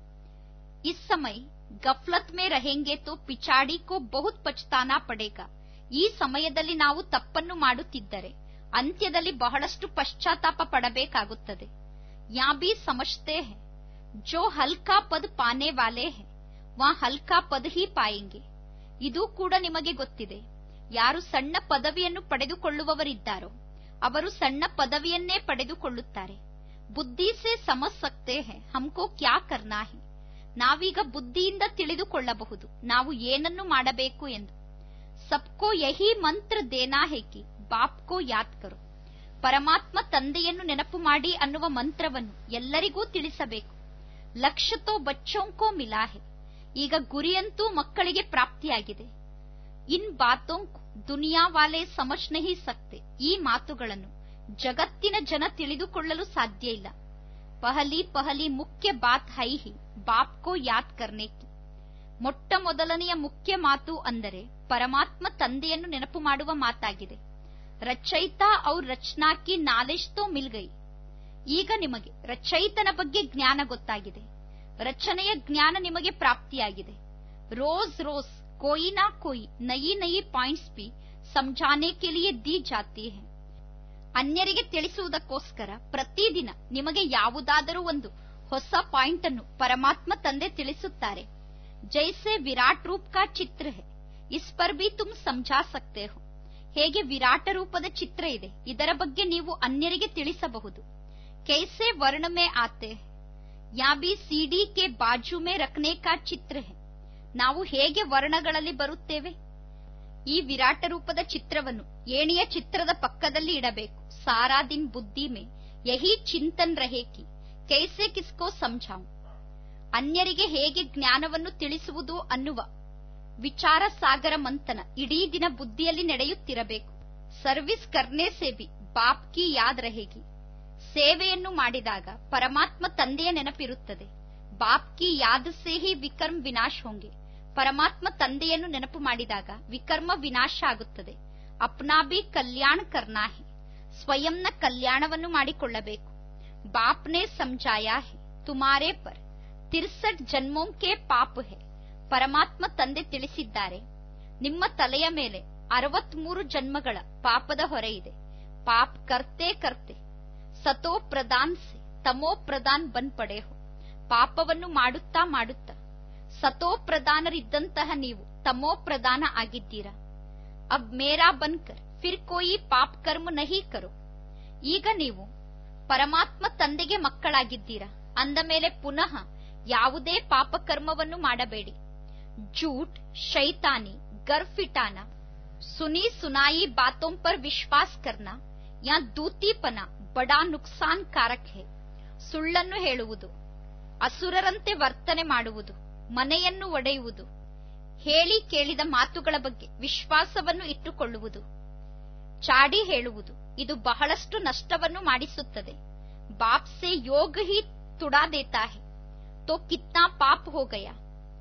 ಇಸ್ ಸಮಯ ಗಫ್ಲತ್ ಮೇ रहेंगे तो पिछाड़ी को बहुत पछताना पड़ेगा. ಈ ಸಮಯದಲ್ಲಿ ನಾವು ತಪ್ಪನ್ನು ಮಾಡುತ್ತಿದ್ದರೆ ಅಂತ್ಯದಲ್ಲಿ ಬಹಳಷ್ಟು ಪಶ್ಚಾತ್ತಾಪ ಪಡಬೇಕಾಗುತ್ತದೆ. ಯಾ ಬಿ ಸಮಜ್ತೆ ಹೈ ಜೋ ಹಲ್ಕಾ ಪದ್ ಪಾನೆ ವಾಲೆ ಹೈ ವಾ ಹಲ್ಕಾ ಪದ್ ಹಿ ಪಾಯೆಂಗೆ. ಇದು ಕೂಡ ನಿಮಗೆ ಗೊತ್ತಿದೆ, ಯಾರು ಸಣ್ಣ ಪದವಿಯನ್ನು ಪಡೆದುಕೊಳ್ಳುವವರಿದ್ದಾರೋ ಅವರು ಸಣ್ಣ ಪದವಿಯನ್ನೇ ಪಡೆದುಕೊಳ್ಳುತ್ತಾರೆ. ಬುದ್ಧಿ ಸೆ ಸಮಜ್ ಸಕ್ತೆ ಹೈ ಹಮ್ಕೋ ಕ್ಯಾ ಕರ್ನಾ ಹೈ. ನಾವೀಗ ಬುದ್ಧಿಯಿಂದ ತಿಳಿದುಕೊಳ್ಳಬಹುದು ನಾವು ಏನನ್ನು ಮಾಡಬೇಕು ಎಂದು. ಸಬ್ಕೋ ಯಹಿ ಮಂತ್ರ ದೇನಾ ಹೈ ಕಿ ಬಾಪ್ ಕೋ ಯಾದ್ ಕರೋ. ಪರಮಾತ್ಮ ತಂದೆಯನ್ನು ನೆನಪು ಮಾಡಿ ಅನ್ನುವ ಮಂತ್ರವನ್ನು ಎಲ್ಲರಿಗೂ ತಿಳಿಸಬೇಕು. ಲಕ್ಷ್ಯ ತೋ ಬಚ್ಚೋಂ ಕೋ ಮಿಲಾ ಹೈ. ಈಗ ಗುರಿಯಂತೂ ಮಕ್ಕಳಿಗೆ ಪ್ರಾಪ್ತಿಯಾಗಿದೆ. ಇನ್ ಬಾತೋಂ ಕೋ ದುನಿಯಾ ವಾಲೆ ಸಮಜ್ ನಹಿ ಸಕ್ತೆ. ಈ ಮಾತುಗಳನ್ನು ಜಗತ್ತಿನ ಜನ ತಿಳಿದುಕೊಳ್ಳಲು ಸಾಧ್ಯ ಇಲ್ಲ. ಪಹಲಿ ಪಹಲಿ ಮುಖ್ಯ ಬಾತ್ ಹೈ ಹಿ ಬಾಪ್ ಕೋ ಯಾದ್ ಕರ್ನೆ ಕಿ. ಮೊಟ್ಟ ಮೊದಲನೆಯ ಮುಖ್ಯ ಮಾತು ಅಂದರೆ ಪರಮಾತ್ಮ ತಂದೆಯನ್ನು ನೆನಪು ಮಾಡುವ ಮಾತಾಗಿದೆ. ರಚಯಿತಾ ಔರ್ ರಚನಾ ಕಿ ನಾಲೆಜ್ ತೋ ಮಿಲ್ ಗಯಿ. ಈಗ ನಿಮಗೆ ರಚಯಿತನ ಬಗ್ಗೆ ಜ್ಞಾನ ಗೊತ್ತಾಗಿದೆ, ರಚನೆಯ ಜ್ಞಾನ ನಿಮಗೆ ಪ್ರಾಪ್ತಿಯಾಗಿದೆ. ರೋಜ್ ರೋಜ್ ಕೋಯಿ ನಾ ಕೋಯಿ ನಯಿ ನಯಿ ಪಾಯಿಂಟ್ಸ್ ಬಿ ಸಮझाने के लिए दी जाती है. ಅನ್ಯರಿಗೆ ತಿಳಿಸುವುದಕ್ಕೋಸ್ಕರ ಪ್ರತಿದಿನ ನಿಮಗೆ ಯಾವುದಾದರೂ ಒಂದು ಹೊಸ ಪಾಯಿಂಟ್ ಅನ್ನು ಪರಮಾತ್ಮ ತಂದೆ ತಿಳಿಸುತ್ತಾರೆ. ಜೈಸೆ ವಿರಾಟ್ ರೂಪ್ ಕಾ ಚಿತ್ರ ಹೈ ಇಸ್ ಪರ್ ಬಿ ತುಮ್ ಸಮझा ಸಕ್ತೆ ಹೋ. ಹೇಗೆ ವಿರಾಟ ರೂಪದ ಚಿತ್ರ ಇದೆ, ಇದರ ಬಗ್ಗೆ ನೀವು ಅನ್ಯರಿಗೆ ತಿಳಿಸಬಹುದು. ಕೈಸೆ ವರ್ಣ ಮೇ ಆತೆ ಹೈ ಯಾ ಬಿ ಸಿಡಿ ಕೆ ಬಾಜು ಮೇ ರಖನೆ ಕಾ ಚಿತ್ರ ಹೈ. ನಾವು ಹೇಗೆ ವರ್ಣಗಳಲ್ಲಿ ಬರುತ್ತೇವೆ, ಈ ವಿರಾಟ ರೂಪದ ಚಿತ್ರವನ್ನು ಏಣಿಯ ಚಿತ್ರದ ಪಕ್ಕದಲ್ಲಿ ಇಡಬೇಕು. ಸಾರಾ ದಿನ್ ಬುದ್ಧಿ ಮೇ ಯಹಿ ಚಿಂತನ್ ರಹೇ ಕಿ ಕೈಸೆ ಕಿಸ್ಕೋ ಸಮझಾऊं. ಅನ್ಯರಿಗೆ ಹೇಗೆ ಜ್ಞಾನವನ್ನು ತಿಳಿಸುವುದು ಅನ್ನುವ ವಿಚಾರ ಸಾಗರ ಮಂಥನ ಇಡೀ ದಿನ ಬುದ್ಧಿಯಲ್ಲಿ ನಡೆಯುತ್ತಿರಬೇಕು. ಸರ್ವಿಸ್ ಕರ್ನೆ ಸೆ ಬಿ ಬಾಪ್ ಕಿ ಯಾದ್ ರಹೇಗಿ. ಸೇವೆಯನ್ನು ಮಾಡಿದಾಗ ಪರಮಾತ್ಮ ತಂದೆಯ ನೆನಪಿರುತ್ತದೆ. ಬಾಪ್ ಕಿ ಯಾದ್ ಸೆ ಹಿ ವಿಕರ್ಮ ವಿನಾಶ್ ಹೋಂಗೆ. ಪರಮಾತ್ಮ ತಂದೆಯನ್ನು ನೆನಪು ಮಾಡಿದಾಗ ವಿಕರ್ಮ ವಿನಾಶ ಆಗುತ್ತದೆ. ಅಪ್ನಾ ಬಿ ಕಲ್ಯಾಣ ಕರ್ನಾ ಹೈ. ಸ್ವಯಂನ ಕಲ್ಯಾಣವನ್ನು ಮಾಡಿಕೊಳ್ಳಬೇಕು. ಬಾಪ್ನೆ ಸಮझाया ಹೈ ತುಮಾರೆ ಪರ್ ತಿರ್ಸಠ್ ಜನ್ಮೋಂ ಕೆ ಪಾಪ್ ಹೈ. ಪರಮಾತ್ಮ ತಂದೆ ತಿಳಿಸಿದ್ದಾರೆ, ನಿಮ್ಮ ತಲೆಯ ಮೇಲೆ ಅರವತ್ಮೂರು ಜನ್ಮಗಳ ಪಾಪದ ಹೊರೆ ಇದೆ. ಪಾಪ್ ಕರ್ತೆ ಕರ್ತೆ ಸತೋ ಪ್ರಧಾನ್ ಸೆ ತಮೋ ಪ್ರಧಾನ್ ಬನ್ ಪಡೆ ಹೋ. ಪಾಪವನ್ನು ಮಾಡುತ್ತಾ ಮಾಡುತ್ತಾ ಸತೋ ಪ್ರಧಾನರಿದ್ದಂತಹ ನೀವು ತಮೋ ಪ್ರಧಾನ ಆಗಿದ್ದೀರಾ. ಅಬ್ ಮೇರಾ ಬನ್ಕರ್ ಫಿರ್ ಕೋಯಿ ಪಾಪ್ ಕರ್ಮ ನಹಿ ಕರೋ. ಈಗ ನೀವು ಪರಮಾತ್ಮ ತಂದೆಗೆ ಮಕ್ಕಳಾಗಿದ್ದೀರಾ, ಅಂದ ಮೇಲೆ ಪುನಃ ಯಾವುದೇ ಪಾಪ ಕರ್ಮವನ್ನು ಮಾಡಬೇಡಿ. झूठ शैतानी गर्फिटाना सुनी सुनाई बातों पर विश्वास करना या दूतीपना बड़ा नुकसान कारक है. ಸುಳ್ಳನ್ನು ಹೇಳುವುದು, ಅಸುರರಂತೆ ವರ್ತನೆ ಮಾಡುವುದು, ಮನೆಯನ್ನು ಒಡೆಯುವುದು, ಹೇಳಿ ಕೇಳಿದ ಮಾತುಗಳ ಬಗ್ಗೆ ವಿಶ್ವಾಸವನ್ನು ಇಟ್ಟುಕೊಳ್ಳುವುದು, ಚಾಡಿ ಹೇಳುವುದು, ಇದು ಬಹಳಷ್ಟು ನಷ್ಟವನ್ನು ಮಾಡಿಸುತ್ತದೆ. ಬಾಪ್ ಸೆ ಯೋಗ ಹಿ ತುಡಾ ದೇತಾ ಹೈ ತೋ ಕಿತ್ನಾ ಪಾಪ್ ಹೋ ಗಯಾ.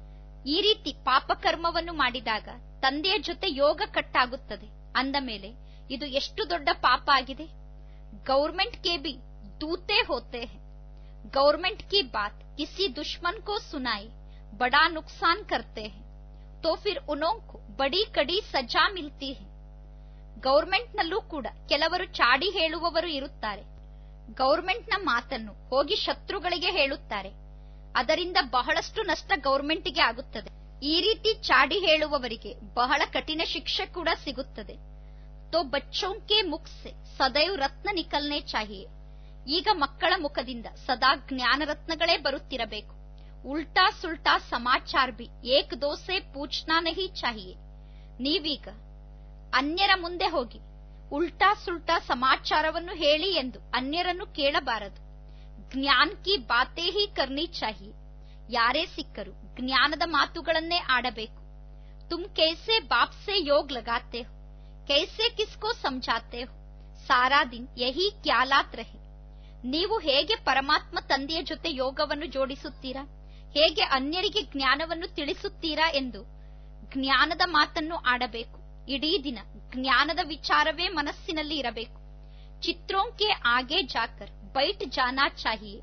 ಈ ರೀತಿ ಪಾಪಕರ್ಮವನ್ನು ಮಾಡಿದಾಗ ತಂದೆಯ ಜೊತೆ ಯೋಗ ಕಟ್ಟಾಗುತ್ತದೆ ಅಂದ ಮೇಲೆ ಇದು ಎಷ್ಟು ದೊಡ್ಡ ಪಾಪ ಆಗಿದೆ. ಗೌರ್ಮೆಂಟ್ ಕೆ ಬಿ ದೂತೆ ಹೋತೆ ಹೈ. ಗೌರ್ಮೆಂಟ್ ಕಿ ಬಾತ್ ಕಿಸಿ ದುಶ್ಮನ್ ಕೋ ಸುನಾಯಿ ಬಡಾ ನುಕ್ಸಾನ್ ಕರ್ತೆ ಹೈ ತೋ ಫಿರ್ ಉನೋಂಕೋ ಬಡಿ ಕಡಿ ಸಜಾ ಮಿಲ್ತಿ ಹೈ. ಗೌರ್ಮೆಂಟ್ ನಲ್ಲೂ ಕೂಡ ಕೆಲವರು ಚಾಡಿ ಹೇಳುವವರು ಇರುತ್ತಾರೆ. ಗೌರ್ಮೆಂಟ್ ನ ಮಾತನ್ನು ಹೋಗಿ ಶತ್ರುಗಳಿಗೆ ಹೇಳುತ್ತಾರೆ. ಅದರಿಂದ ಬಹಳಷ್ಟು ನಷ್ಟ ಗೌರ್ಮೆಂಟ್ಗೆ ಆಗುತ್ತದೆ. ಈ ರೀತಿ ಚಾಡಿ ಹೇಳುವವರಿಗೆ ಬಹಳ ಕಠಿಣ ಶಿಕ್ಷೆ ಕೂಡ ಸಿಗುತ್ತದೆ. ತೋ ಬಚ್ಚೋಂ ಕೆ ಮುಖ್ ಸೆ ಸದೈವ್ ರತ್ನ ನಿಕಲ್ನೆ ಚಾಹಿಯೆ. ಈಗ ಮಕ್ಕಳ ಮುಖದಿಂದ ಸದಾ ಜ್ಞಾನ ರತ್ನಗಳೇ ಬರುತ್ತಿರಬೇಕು. ಉಲ್ಟಾ ಸುಲ್ಟಾ ಸಮಾಚಾರ ಬಿ ಏಕ್ ದೋಸೆ ಪೂಚ್ನಾ ನಹಿ ಚಾಹಿಯೆ. ನೀವೀಗ ಅನ್ಯರ ಮುಂದೆ ಹೋಗಿ ಉಲ್ಟಾ ಸುಲ್ಟಾ ಸಮಾಚಾರವನ್ನು ಹೇಳಿ ಎಂದು ಅನ್ಯರನ್ನು ಕೇಳಬಾರದು. ಜ್ಞಾನ್ ಕಿ ಬಾತೇ ಹಿ ಕರ್ನಿ ಚಾಹಿಯೆ. ಯಾರೇ ಸಿಕ್ಕರು ಜ್ಞಾನದ ಮಾತುಗಳನ್ನೇ ಆಡಬೇಕು. ತುಮ್ ಕೈಸೆ ಬಾಪ್ ಸೆ ಯೋಗ್ ಲಗಾತೆ ಹೋ, ಕೈಸೆ ಕಿಸ್ಕೋ ಸಮझाते हो, ಸಾರಾ ದಿನ್ ಯಹಿ ಕ್ಯಾಲಾತ್ ರಹೆ. ನೀವು ಹೇಗೆ ಪರಮಾತ್ಮ ತಂದೆಯ ಜೊತೆ ಯೋಗವನ್ನು ಜೋಡಿಸುತ್ತೀರಾ, ಹೇಗೆ ಅನ್ಯರಿಗೆ ಜ್ಞಾನವನ್ನು ತಿಳಿಸುತ್ತೀರಾ ಎಂದು ಜ್ಞಾನದ ಮಾತನ್ನು ಆಡಬೇಕು. ಇಡೀ ದಿನ ಜ್ಞಾನದ ವಿಚಾರವೇ ಮನಸ್ಸಿನಲ್ಲಿ ಇರಬೇಕು. ಚಿತ್ರೋಂ ಕೆ ಆಗೆ ಜಾಕರ್ ಬೈಟ್ ಜಾನಾ ಚಾಹಿಯೆ.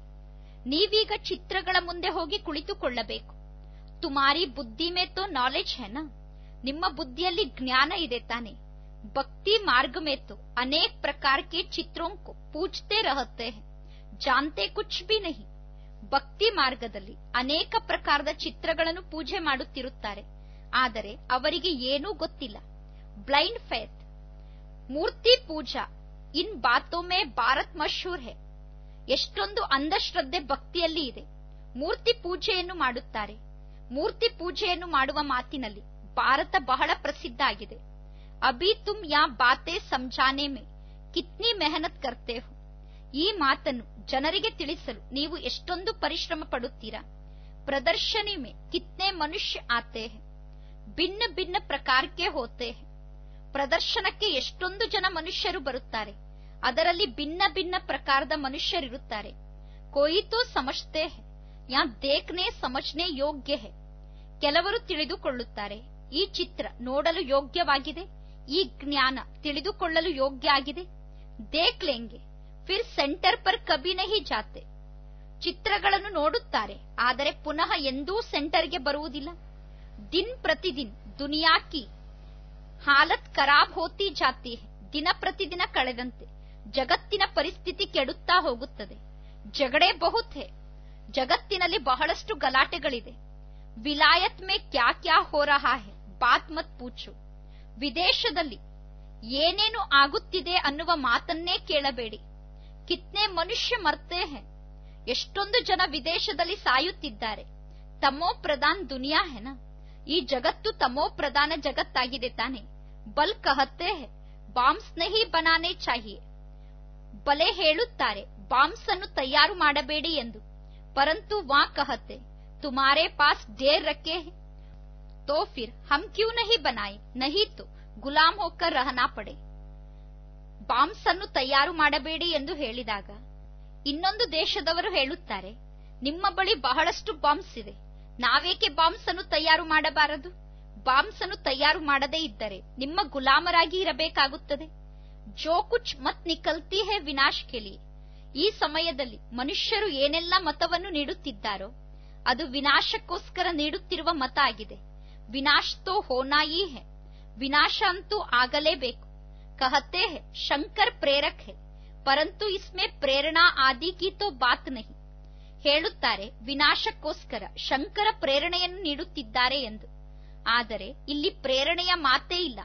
ನೀವೀಗ ಚಿತ್ರಗಳ ಮುಂದೆ ಹೋಗಿ ಕುಳಿತುಕೊಳ್ಳಬೇಕು. ತುಮಾರಿ ಬುದ್ಧಿ ಮೇ ತೋ ನಾಲೆಜ್ ಹೆನಾ. ನಿಮ್ಮ ಬುದ್ಧಿಯಲ್ಲಿ ಜ್ಞಾನ ಇದೆ ತಾನೆ. ಭಕ್ತಿ ಮಾರ್ಗ ಮೇ ತೋ ಅನೇಕ ಪ್ರಕಾರ ಕೆ ಚಿತ್ರೋಂ ಕೋ ಪೂಜ್ತೆ ರಹತೆ ಹೈ, ಜಾನ್ತೆ ಕುಚ್ ಭಿ ನಹಿ. ಭಕ್ತಿ ಮಾರ್ಗದಲ್ಲಿ ಅನೇಕ ಪ್ರಕಾರದ ಚಿತ್ರಗಳನ್ನು ಪೂಜೆ ಮಾಡುತ್ತಿರುತ್ತಾರೆ, ಆದರೆ ಅವರಿಗೆ ಏನೂ ಗೊತ್ತಿಲ್ಲ. Blind faith. ಮೂರ್ತಿ ಪೂಜಾ ಇನ್ ಬಾತೋ ಮೇ ಭಾರತ್ ಮಶಹೂರ್ ಹೈ. ಎಷ್ಟೊಂದು ಅಂಧಶ್ರದ್ಧೆ ಭಕ್ತಿಯಲ್ಲಿ ಇದೆ. ಮೂರ್ತಿ ಪೂಜೆಯನ್ನು ಮಾಡುತ್ತಾರೆ. ಮೂರ್ತಿ ಪೂಜೆಯನ್ನು ಮಾಡುವ ಮಾತಿನಲ್ಲಿ ಭಾರತ ಬಹಳ ಪ್ರಸಿದ್ಧ ಆಗಿದೆ. ಅಭಿ ತುಮ್ ಯಾ ಬಾತೆ ಸಮझाने ಮೇ ಕಿತ್ನಿ ಮೆಹನತ್ ಕರ್ತೆ ಹೋ. ಈ ಮಾತನ್ನು ಜನರಿಗೆ ತಿಳಿಸಲು ನೀವು ಎಷ್ಟೊಂದು ಪರಿಶ್ರಮ ಪಡುತ್ತೀರಾ. ಪ್ರದರ್ಶನಿ ಮೇ ಕಿತ್ನೆ ಮನುಷ್ಯ ಆತೆ ಹೈ, ಭಿನ್ನ ಭಿನ್ನ ಪ್ರಕಾರಕ್ಕೆ ಹೋತೆ ಹೈ. ಪ್ರದರ್ಶನಕ್ಕೆ ಎಷ್ಟೊಂದು ಜನ ಮನುಷ್ಯರು ಬರುತ್ತಾರೆ, ಅದರಲ್ಲಿ ಭಿನ್ನ ಭಿನ್ನ ಪ್ರಕಾರದ ಮನುಷ್ಯರಿರುತ್ತಾರೆ. ಕೋಯಿ ತೋ ಸಮಜ್ತೆ ಹೈ ಯಾ ದೇಖ್ನೆ ಸಮಜ್ನೆ ಯೋಗ್ಯ ಹೈ. ಕೆಲವರು ತಿಳಿದುಕೊಳ್ಳುತ್ತಾರೆ, ಈ ಚಿತ್ರ ನೋಡಲು ಯೋಗ್ಯವಾಗಿದೆ, ಈ ಜ್ಞಾನ ತಿಳಿದುಕೊಳ್ಳಲು ಯೋಗ್ಯ ಆಗಿದೆ. ದೇಖ್ ಲೆಂಗೆ ಫಿರ್ ಸೆಂಟರ್ ಪರ್ ಕಭಿ ನಹಿ ಜಾತೆ. ಚಿತ್ರಗಳನ್ನು ನೋಡುತ್ತಾರೆ, ಆದರೆ ಪುನಃ ಎಂದೂ ಸೆಂಟರ್ಗೆ ಬರುವುದಿಲ್ಲ. ದಿನ್ ಪ್ರತಿದಿನ್ ದುನಿಯಾ ಕಿ ಹಾಲತ್ ಖರಾಬ್ ಹೋತಿ ಜಾತಿ ಹೈ. ದಿನ ಪ್ರತಿದಿನ ಕಳೆದಂತೆ ಜಗತ್ತಿನ ಪರಿಸ್ಥಿತಿ ಕೆಡುತ್ತಾ ಹೋಗುತ್ತದೆ. ಜಗಡೆ ಬಹುತ್ ಹೈ. ಜಗತ್ತಿನಲ್ಲಿ ಬಹಳಷ್ಟು ಗಲಾಟೆಗಳಿದೆ. ವಿಲಾಯತ್ ಮೇ ಕ್ಯಾ ಕ್ಯಾ ಹೋ ರಹಾ ಹೈ ಬಾತ್ ಮತ್ ಪೂಛೋ. ವಿದೇಶದಲ್ಲಿ ಏನೇನು ಆಗುತ್ತಿದೆ ಅನ್ನುವ ಮಾತನ್ನೇ ಕೇಳಬೇಡಿ. ಕಿತ್ನೆ ಮನುಷ್ಯ ಮರ್ತೆ ಹೈ. ಎಷ್ಟೊಂದು ಜನ ವಿದೇಶದಲ್ಲಿ ಸಾಯುತ್ತಿದ್ದಾರೆ. ತಮೋ ಪ್ರಧಾನ್ ದುನಿಯಾ ಹೆನಾ. ಈ ಜಗತ್ತು ತಮೋ ಪ್ರಧಾನ ಜಗತ್ತಾಗಿದೆ ತಾನೆ. ಬಲ್ ಕಹತೆ ಹೈ ಬಾಂಬ್ಸ್ ನಹಿ ಬನಾನೆ ಚಾಹಿಯೆ. ಬಲೆ ಹೇಳುತ್ತಾರೆ ಬಾಂಬ್ಸ್ ಅನ್ನು ತಯಾರು ಮಾಡಬೇಡಿ ಎಂದು. ಪರಂತು ವಾ ಕಹತೆ ತುಮಾರೆ ಪಾಸ್ ಢೇರ್ ರखे हैं तो फिर हम क्यों नहीं बनाए, नहीं तो ಗುಲಾಮ್ ಹೋಕರ್ ರಹನಾ ಪಡೆ. ಬಾಂಬ್ಸ್ ಅನ್ನು ತಯಾರು ಮಾಡಬೇಡಿ ಎಂದು ಹೇಳಿದಾಗ ಇನ್ನೊಂದು ದೇಶದವರು ಹೇಳುತ್ತಾರೆ, ನಿಮ್ಮ ಬಳಿ ಬಹಳಷ್ಟು ಬಾಂಬ್ಸ್ ಇದೆ, ನಾವೇಕೆ ಬಾಂಬ್ಸ್ ಅನ್ನು ತಯಾರು ಮಾಡಬಾರದು. ಬಾಂಬ್ಸ್ ಅನ್ನು ತಯಾರು ಮಾಡದೇ ಇದ್ದರೆ ನಿಮ್ಮ ಗುಲಾಮರಾಗಿ ಇರಬೇಕಾಗುತ್ತದೆ. ಜೋ ಕುಚ್ ಮತ್ ನಿಕಲ್ತಿ ಹೈ ವಿನಾಶ್ ಕೆ ಲಿಯೆ. ಈ ಸಮಯದಲ್ಲಿ ಮನುಷ್ಯರು ಏನೆಲ್ಲ ಮತವನ್ನು ನೀಡುತ್ತಿದ್ದಾರೋ ಅದು ವಿನಾಶಕ್ಕೋಸ್ಕರ ನೀಡುತ್ತಿರುವ ಮತ ಆಗಿದೆ. ವಿನಾಶ್ ತೋ ಹೋನಾಯಿ ಹೈ. ವಿನಾಶ ಅಂತೂ ಆಗಲೇಬೇಕು. ಕಹತೆ ಹೈ ಶಂಕರ್ ಪ್ರೇರಕ್ ಹೈ ಪರಂತು ಇಸ್ಮೆ ಪ್ರೇರಣಾ ಆದಿ ಕಿ ತೋ ಬಾತ್ ನಹಿ. ಹೇಳುತ್ತಾರೆ ವಿನಾಶಕ್ಕೋಸ್ಕರ ಶಂಕರ ಪ್ರೇರಣೆಯನ್ನು ನೀಡುತ್ತಿದ್ದಾರೆ ಎಂದು, ಆದರೆ ಇಲ್ಲಿ ಪ್ರೇರಣೆಯ ಮಾತೇ ಇಲ್ಲ.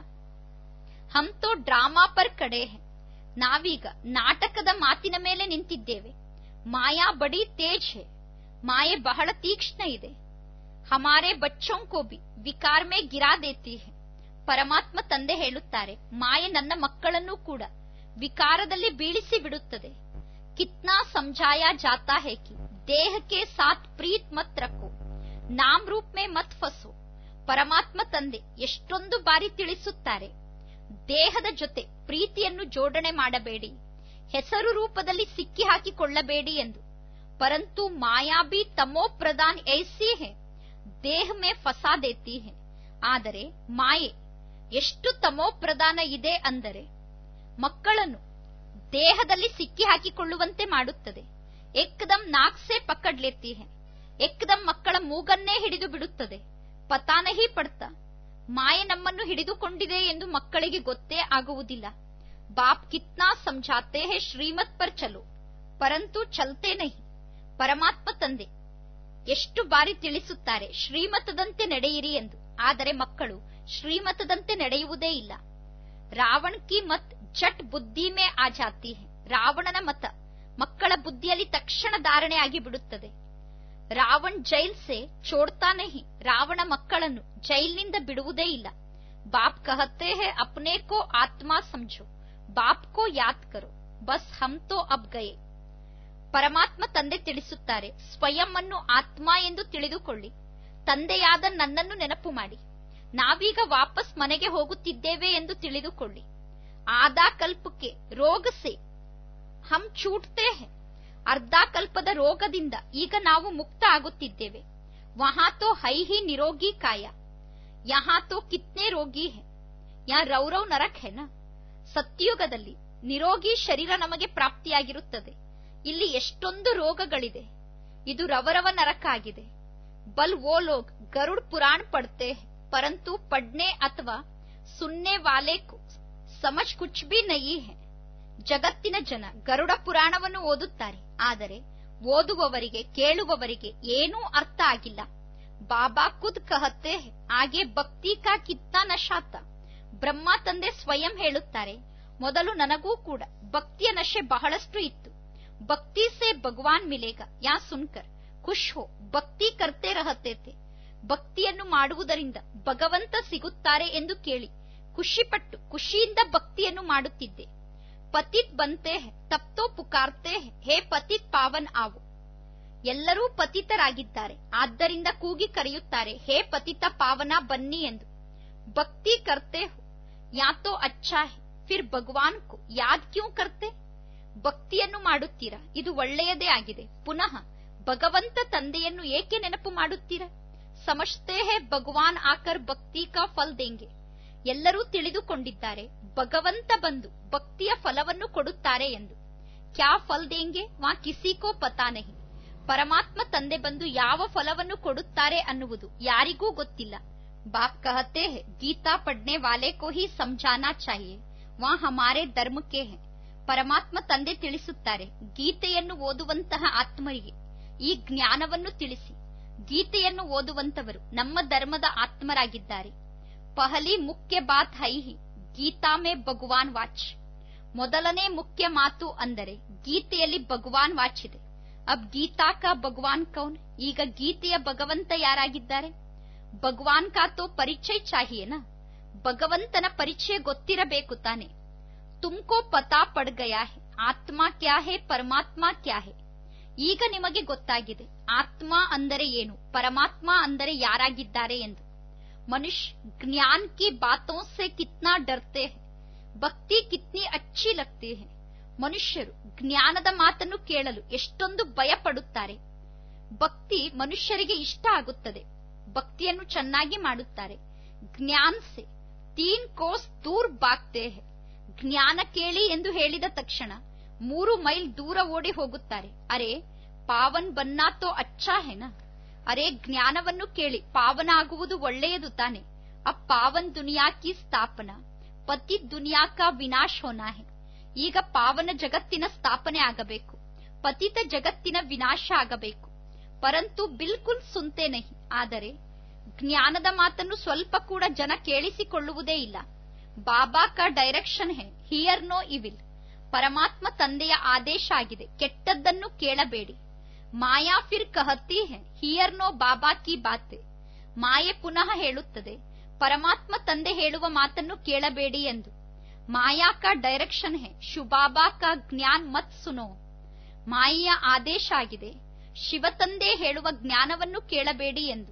ಹಮ್ ತೋ ಡ್ರಾಮಾ ಪರ್ ಕಡೆ ಹೈ. ನಾವೀಗ ನಾಟಕದ ಮಾತಿನ ಮೇಲೆ ನಿಂತಿದ್ದೇವೆ. ಮಾಯಾ ಬಡಿ ತೇಜ್ ಹೈ. ಮಾಯೆ ಬಹಳ ತೀಕ್ಷ್ಣ ಇದೆ. ಹಮಾರೆ ಬಚ್ಚೋಂ ಕೋ ಭಿ ವಿಕಾರ್ ಮೇ ಗಿರಾ ದೇತಿ ಹೈ. ಪರಮಾತ್ಮ ತಂದೆ ಹೇಳುತ್ತಾರೆ, ಮಾಯೆ ನನ್ನ ಮಕ್ಕಳನ್ನೂ ಕೂಡ ವಿಕಾರದಲ್ಲಿ ಬೀಳಿಸಿ ಬಿಡುತ್ತದೆ. ಕಿತ್ನಾ ಸಮझाया ಜಾತಾ ಹೈ ಕಿ ದೇಹಕ್ಕೆ ಸಾಥ್ ಪ್ರೀತ್ ಮತ್ ರಖೋ, ನಾಮ್ ರೂಪ್ ಮೇ ಮತ್ ಫಸೋ. ಪರಮಾತ್ಮ ತಂದೆ ಎಷ್ಟೊಂದು ಬಾರಿ ತಿಳಿಸುತ್ತಾರೆ, ದೇಹದ ಜೊತೆ ಪ್ರೀತಿಯನ್ನು ಜೋಡಣೆ ಮಾಡಬೇಡಿ, ಹೆಸರು ರೂಪದಲ್ಲಿ ಸಿಕ್ಕಿ ಹಾಕಿಕೊಳ್ಳಬೇಡಿ ಎಂದು. ಪರಂತು ಮಾಯಾ ಭಿ ತಮೋ ಪ್ರಧಾನ್ ಐಸಿ ಹೇ, ದೇಹ ಮೇ ಫಸಾ ದೇತಿ ಹೇ. ಆದರೆ ಮಾಯೆ ಎಷ್ಟು ತಮೋ ಪ್ರಧಾನ ಇದೆ ಅಂದರೆ ಮಕ್ಕಳನ್ನು ದೇಹದಲ್ಲಿ ಸಿಕ್ಕಿ ಹಾಕಿಕೊಳ್ಳುವಂತೆ ಮಾಡುತ್ತದೆ. ಏಕದಮ್ ನಾಕ್ ಸೆ ಪಕಡ್ ಲೇತಿ ಹೇ, ಏಕದಮ್ ಮಕ್ಕಳ ಮೂಗನ್ನೇ ಹಿಡಿದು ಬಿಡುತ್ತದೆ. ಪತಾ ನಹಿ ಪಡ್ತಾ, ಮಾಯೆ ನಮ್ಮನ್ನು ಹಿಡಿದುಕೊಂಡಿದೆ ಎಂದು ಮಕ್ಕಳಿಗೆ ಗೊತ್ತೇ ಆಗುವುದಿಲ್ಲ. ಬಾಪ್ ಕಿತ್ನಾ ಸಮझाते हैं ಶ್ರೀಮತ್ ಪರ್ ಚಲೋ, ಪರಂತು ಚಲ್ತೆ ನಹಿ. ಪರಮಾತ್ಮ ತಂದೆ ಎಷ್ಟು ಬಾರಿ ತಿಳಿಸುತ್ತಾರೆ ಶ್ರೀಮತದಂತೆ ನಡೆಯಿರಿ ಎಂದು, ಆದರೆ ಮಕ್ಕಳು ಶ್ರೀಮತದಂತೆ ನಡೆಯುವುದೇ ಇಲ್ಲ. ರಾವಣ ಕಿ ಮತ್ ಜಟ್ ಬುದ್ಧಿ ಮೇ ಆ ಜಾತಿ ಹೈ. ರಾವಣನ ಮತ ಮಕ್ಕಳ ಬುದ್ಧಿಯಲ್ಲಿ ತಕ್ಷಣ ಧಾರಣೆ ಆಗಿ ಬಿಡುತ್ತದೆ. ರಾವಣ್ ಜೈಲ್ ಸೆ ಚೋಡ್ತಾ ನಹಿ, ರಾವಣ ಮಕ್ಕಳನ್ನು ಜೈಲಿನಿಂದ ಬಿಡುವುದೇ ಇಲ್ಲ. ಬಾಪ್ ಕಹತೆ ಹೇ ಅಪ್ನೆ ಕೋ ಆತ್ಮ ಸಮझो, ಬಾಪ್ ಕೋ ಯಾದ್ ಕರೋ, ಬಸ್ ಹಮ್ ತೋ ಅಬ್ ಗಯೇ. ಪರಮಾತ್ಮ ತಂದೆ ತಿಳಿಸುತ್ತಾರೆ, ಸ್ವಯಂ ಅನ್ನು ಆತ್ಮ ಎಂದು ತಿಳಿದುಕೊಳ್ಳಿ, ತಂದೆಯಾದ ನನ್ನನ್ನು ನೆನಪು ಮಾಡಿ, ನಾವೀಗ ವಾಪಸ್ ಮನೆಗೆ ಹೋಗುತ್ತಿದ್ದೇವೆ ಎಂದು ತಿಳಿದುಕೊಳ್ಳಿ. ಆದಾ ಕಲ್ಪಕ್ಕೆ ರೋಗ ಸೆ ಹಮ್ ಛೂಟ್ತೆ ಹೇ, ಅರ್ಧ ಕಲ್ಪದ ರೋಗದಿಂದ ಈಗ ನಾವು ಮುಕ್ತ ಆಗುತ್ತಿದ್ದೇವೆ. ವಹಾ ತೋ ಹೈ ಹಿ ನಿರೋಗಿ ಕಾಯ, ಯಹಾ ತೋ ಕಿತ್ನೆ ರೋಗಿ ಹೇ, ಯಾ ರೌರವ್ ನರಕ್ ಹೇ ನಾ. ಸತ್ಯುಗದಲ್ಲಿ ನಿರೋಗಿ ಶರೀರ ನಮಗೆ ಪ್ರಾಪ್ತಿಯಾಗಿರುತ್ತದೆ. ಇಲ್ಲಿ ಎಷ್ಟೊಂದು ರೋಗಗಳಿದೆ, ಇದು ರವರವ ನರಕ ಆಗಿದೆ. ಬಲ್ ವೋ ಲೋಗ್ ಗರುಡ್ ಪುರಾಣ ಪಡ್ತೆ ಪರಂತು ಪಡ್ನೆ ಅಥವಾ ಸುನ್ನೆ ವಾಲೆ ಕೋ ಸಮಜ್ ಕುಚ್ ಬಿ ನಹೀ ಹೈ. ಜಗತ್ತಿನ ಜನ ಗರುಡ ಪುರಾಣವನ್ನು ಓದುತ್ತಾರೆ, ಆದರೆ ಓದುವವರಿಗೆ ಕೇಳುವವರಿಗೆ ಏನೂ ಅರ್ಥ ಆಗಿಲ್ಲ. ಬಾಬಾ ಖುದ್ ಕಹತೆ ಹೈ ಆಗೆ ಭಕ್ತಿ ಕಾ ಕಿತ್ನಾ ನಶಾತ. ಬ್ರಹ್ಮ ತಂದೆ ಸ್ವಯಂ ಹೇಳುತ್ತಾರೆ, ಮೊದಲು ನನಗೂ ಕೂಡ ಭಕ್ತಿಯ ನಶೆ ಬಹಳಷ್ಟು ಇತ್ತು. ಭಕ್ತಿ ಸೆ ಭಗವಾನ್ ಮಿಲೇಗ ಯಾ ಸುನ್ಕರ್ ಖುಷ್ ಹೋ, ಭಕ್ತಿ ಕರ್ತೆ ರಹತೆ ಥೆ. ಭಕ್ತಿಯನ್ನು ಮಾಡುವುದರಿಂದ ಭಗವಂತ ಸಿಗುತ್ತಾರೆ ಎಂದು ಕೇಳಿ ಖುಷಿಪಟ್ಟು ಖುಷಿಯಿಂದ ಭಕ್ತಿಯನ್ನು ಮಾಡುತ್ತಿದ್ದೆ. ಪತಿತ್ ಬಂತೆ ಹೇ ತಬ್ ತೋ ಪುಕಾರ್ತೆ ಹೇ, ಹೇ ಪತಿತ್ ಪಾವನ್ ಆವೋ. ಎಲ್ಲರೂ ಪತಿತರಾಗಿದ್ದಾರೆ, ಆದ್ದರಿಂದ ಕೂಗಿ ಕರೆಯುತ್ತಾರೆ, ಹೇ ಪತಿತ ಪಾವನ ಬನ್ನಿ ಎಂದು. ಭಕ್ತಿ ಕರ್ತೆ ಹೋ ಯಾ ತೋ ಅಚ್ಚಾ ಹೇ, ಫಿರ್ ಭಗವಾನ್ ಕೋ ಯಾದ್ ಕ್ಯೂ ಕರ್ತೆ. ಭಕ್ತಿಯನ್ನು ಮಾಡುತ್ತೀರಾ, ಇದು ಒಳ್ಳೆಯದೇ ಆಗಿದೆ, ಪುನಃ ಭಗವಂತ ತಂದೆಯನ್ನು ಏಕೆ ನೆನಪು ಮಾಡುತ್ತೀರಾ? ಸಮಜ್ತೆ ಹೇ ಭಗವಾನ್ ಆಕರ್ ಭಕ್ತಿ ಕಾ ಫಲ್ ದೇಂಗೆ. ಎಲ್ಲರೂ ತಿಳಿದುಕೊಂಡಿದ್ದಾರೆ ಭಗವಂತ ಬಂದು ಭಕ್ತಿಯ ಫಲವನ್ನು ಕೊಡುತ್ತಾರೆ ಎಂದು. ಕ್ಯಾ ಫಲ್ ದೇಂಗೆ ವಾ ಕಿಸಿ ಕೋ ಪತಾ ನಹಿ. ಪರಮಾತ್ಮ ತಂದೆ ಬಂದು ಯಾವ ಫಲವನ್ನು ಕೊಡುತ್ತಾರೆ ಅನ್ನುವುದು ಯಾರಿಗೂ ಗೊತ್ತಿಲ್ಲ. ಬಾಪ್ ಕಹತೆ ಹೇ ಗೀತಾ ಪಡ್ನೆ ವಾಲೆ ಕೋ ಹಿ ಸಮझाना ಚಾಹಿಯೆ, ವಾ ಹಮಾರೆ ಧರ್ಮ ಕೆ ಹೇ. ಪರಮಾತ್ಮ ತಂದೆ ತಿಳಿಸುತ್ತಾರೆ, ಗೀತೆಯನ್ನು ಓದುವಂತಹ ಆತ್ಮರಿಗೆ ಈ ಜ್ಞಾನವನ್ನು ತಿಳಿಸಿ. ಗೀತೆಯನ್ನು ಓದುವಂತವರು ನಮ್ಮ ಧರ್ಮದ ಆತ್ಮರಾಗಿದ್ದಾರೆ. ಪಹಲಿ ಮುಖ್ಯ ಬಾತ್ ಹೈ ಹಿ ಗೀತಾ ಮೇ ಭಗವಾನ್ ವಾಚ್. ಮೊದಲನೇ ಮುಖ್ಯ ಮಾತು ಅಂದರೆ ಗೀತೆಯಲ್ಲಿ ಭಗವಾನ್ ವಾಚ್ ಇದೆ. ಅಬ್ ಗೀತಾ ಕಾ ಭಗವಾನ್ ಕೌನ್. ಈಗ ಗೀತೆಯ ಭಗವಂತ ಯಾರಾಗಿದ್ದಾರೆ? ಭಗವಾನ್ ಕಾ ತೋ ಪರಿಚಯ ಚಾಹಿಯೇನಾ. ಭಗವಂತನ ಪರಿಚಯ ಗೊತ್ತಿರಬೇಕು ತಾನೆ. ತುಮ್ಕೋ ಪತಾ ಪಡ್ ಗಯಾ ಹೇ ಆತ್ಮ ಕ್ಯಾ ಹೇ ಪರಮಾತ್ಮ ಕ್ಯಾ ಹೇ. ಈಗ ನಿಮಗೆ ಗೊತ್ತಾಗಿದೆ ಆತ್ಮ ಅಂದರೆ ಏನು, ಪರಮಾತ್ಮ ಅಂದರೆ ಯಾರಾಗಿದ್ದಾರೆ ಎಂದು. ಮನುಷ್ಯ ಜ್ಞಾನ್ ಕಿ ಬಾತೋಂ ಸೆ ಕಿತ್ನಾ ಡರ್ತೆ ಹೈ, ಭಕ್ತಿ ಕಿತ್ನಿ ಅಚ್ಚಿ ಲಗ್ತಿ ಹೈ. ಮನುಷ್ಯರು ಜ್ಞಾನದ ಮಾತನ್ನು ಕೇಳಲು ಎಷ್ಟೊಂದು ಭಯ ಪಡುತ್ತಾರೆ. ಭಕ್ತಿ ಮನುಷ್ಯರಿಗೆ ಇಷ್ಟ ಆಗುತ್ತದೆ, ಭಕ್ತಿಯನ್ನು ಚೆನ್ನಾಗಿ ಮಾಡುತ್ತಾರೆ. ಜ್ಞಾನ್ ಸೆ ತೀನ್ ಕೋಸ್ ದೂರ್ ಬಾಗ್ತೆ ಹೈ. ಜ್ಞಾನ ಕೇಳಿ ಎಂದು ಹೇಳಿದ ತಕ್ಷಣ ಮೂರು ಮೈಲ್ ದೂರ ಓಡಿ ಹೋಗುತ್ತಾರೆ. ಅರೆ ಪಾವನ್ ಬನ್ನಾ ತೋ ಅಚ್ಚಾ ಹೇನಾ. ಅರೆ ಜ್ಞಾನವನ್ನು ಕೇಳಿ ಪಾವನ ಆಗುವುದು ಒಳ್ಳೆಯದು ತಾನೆ. ಅಬ್ ಪಾವನ್ ದುನಿಯಾ ಕಿ ಸ್ಥಾಪನಾ, ಪತಿ ದುನಿಯಾ ಕಾ ವಿನಾಶ್ ಹೋನಾ ಹೇ. ಈಗ ಪಾವನ ಜಗತ್ತಿನ ಸ್ಥಾಪನೆ ಆಗಬೇಕು, ಪತಿತ ಜಗತ್ತಿನ ವಿನಾಶ ಆಗಬೇಕು. ಪರಂತು ಬಿಲ್ಕುಲ್ ಸುನ್ತೆ ನಹಿ. ಆದರೆ ಜ್ಞಾನದ ಮಾತನ್ನು ಸ್ವಲ್ಪ ಕೂಡ ಜನ ಕೇಳಿಸಿಕೊಳ್ಳುವುದೇ ಇಲ್ಲ. ಬಾಬಾ ಕಾ ಡೈರೆಕ್ಷನ್ ಹೇ ಹಿಯರ್ ನೋ ಇವಿಲ್. ಪರಮಾತ್ಮ ತಂದೆಯ ಆದೇಶ ಆಗಿದೆ, ಕೆಟ್ಟದ್ದನ್ನು ಕೇಳಬೇಡಿ. ಮಾಯಾ ಫಿರ್ ಕಹತಿ ಹೇ ಹಿಯರ್ ನೋ ಬಾಬಾ ಕಿ ಬಾತೆ. ಮಾಯೆ ಪುನಃ ಹೇಳುತ್ತದೆ, ಪರಮಾತ್ಮ ತಂದೆ ಹೇಳುವ ಮಾತನ್ನು ಕೇಳಬೇಡಿ ಎಂದು. ಮಾಯಾ ಕಾ ಡೈರೆಕ್ಷನ್ ಹೇ ಶುಬಾಬಾ ಕಾ ಜ್ಞಾನ್ ಮತ್ ಸುನೋ. ಮಾಯೆಯ ಆದೇಶ ಆಗಿದೆ, ಶಿವ ತಂದೆ ಹೇಳುವ ಜ್ಞಾನವನ್ನು ಕೇಳಬೇಡಿ ಎಂದು.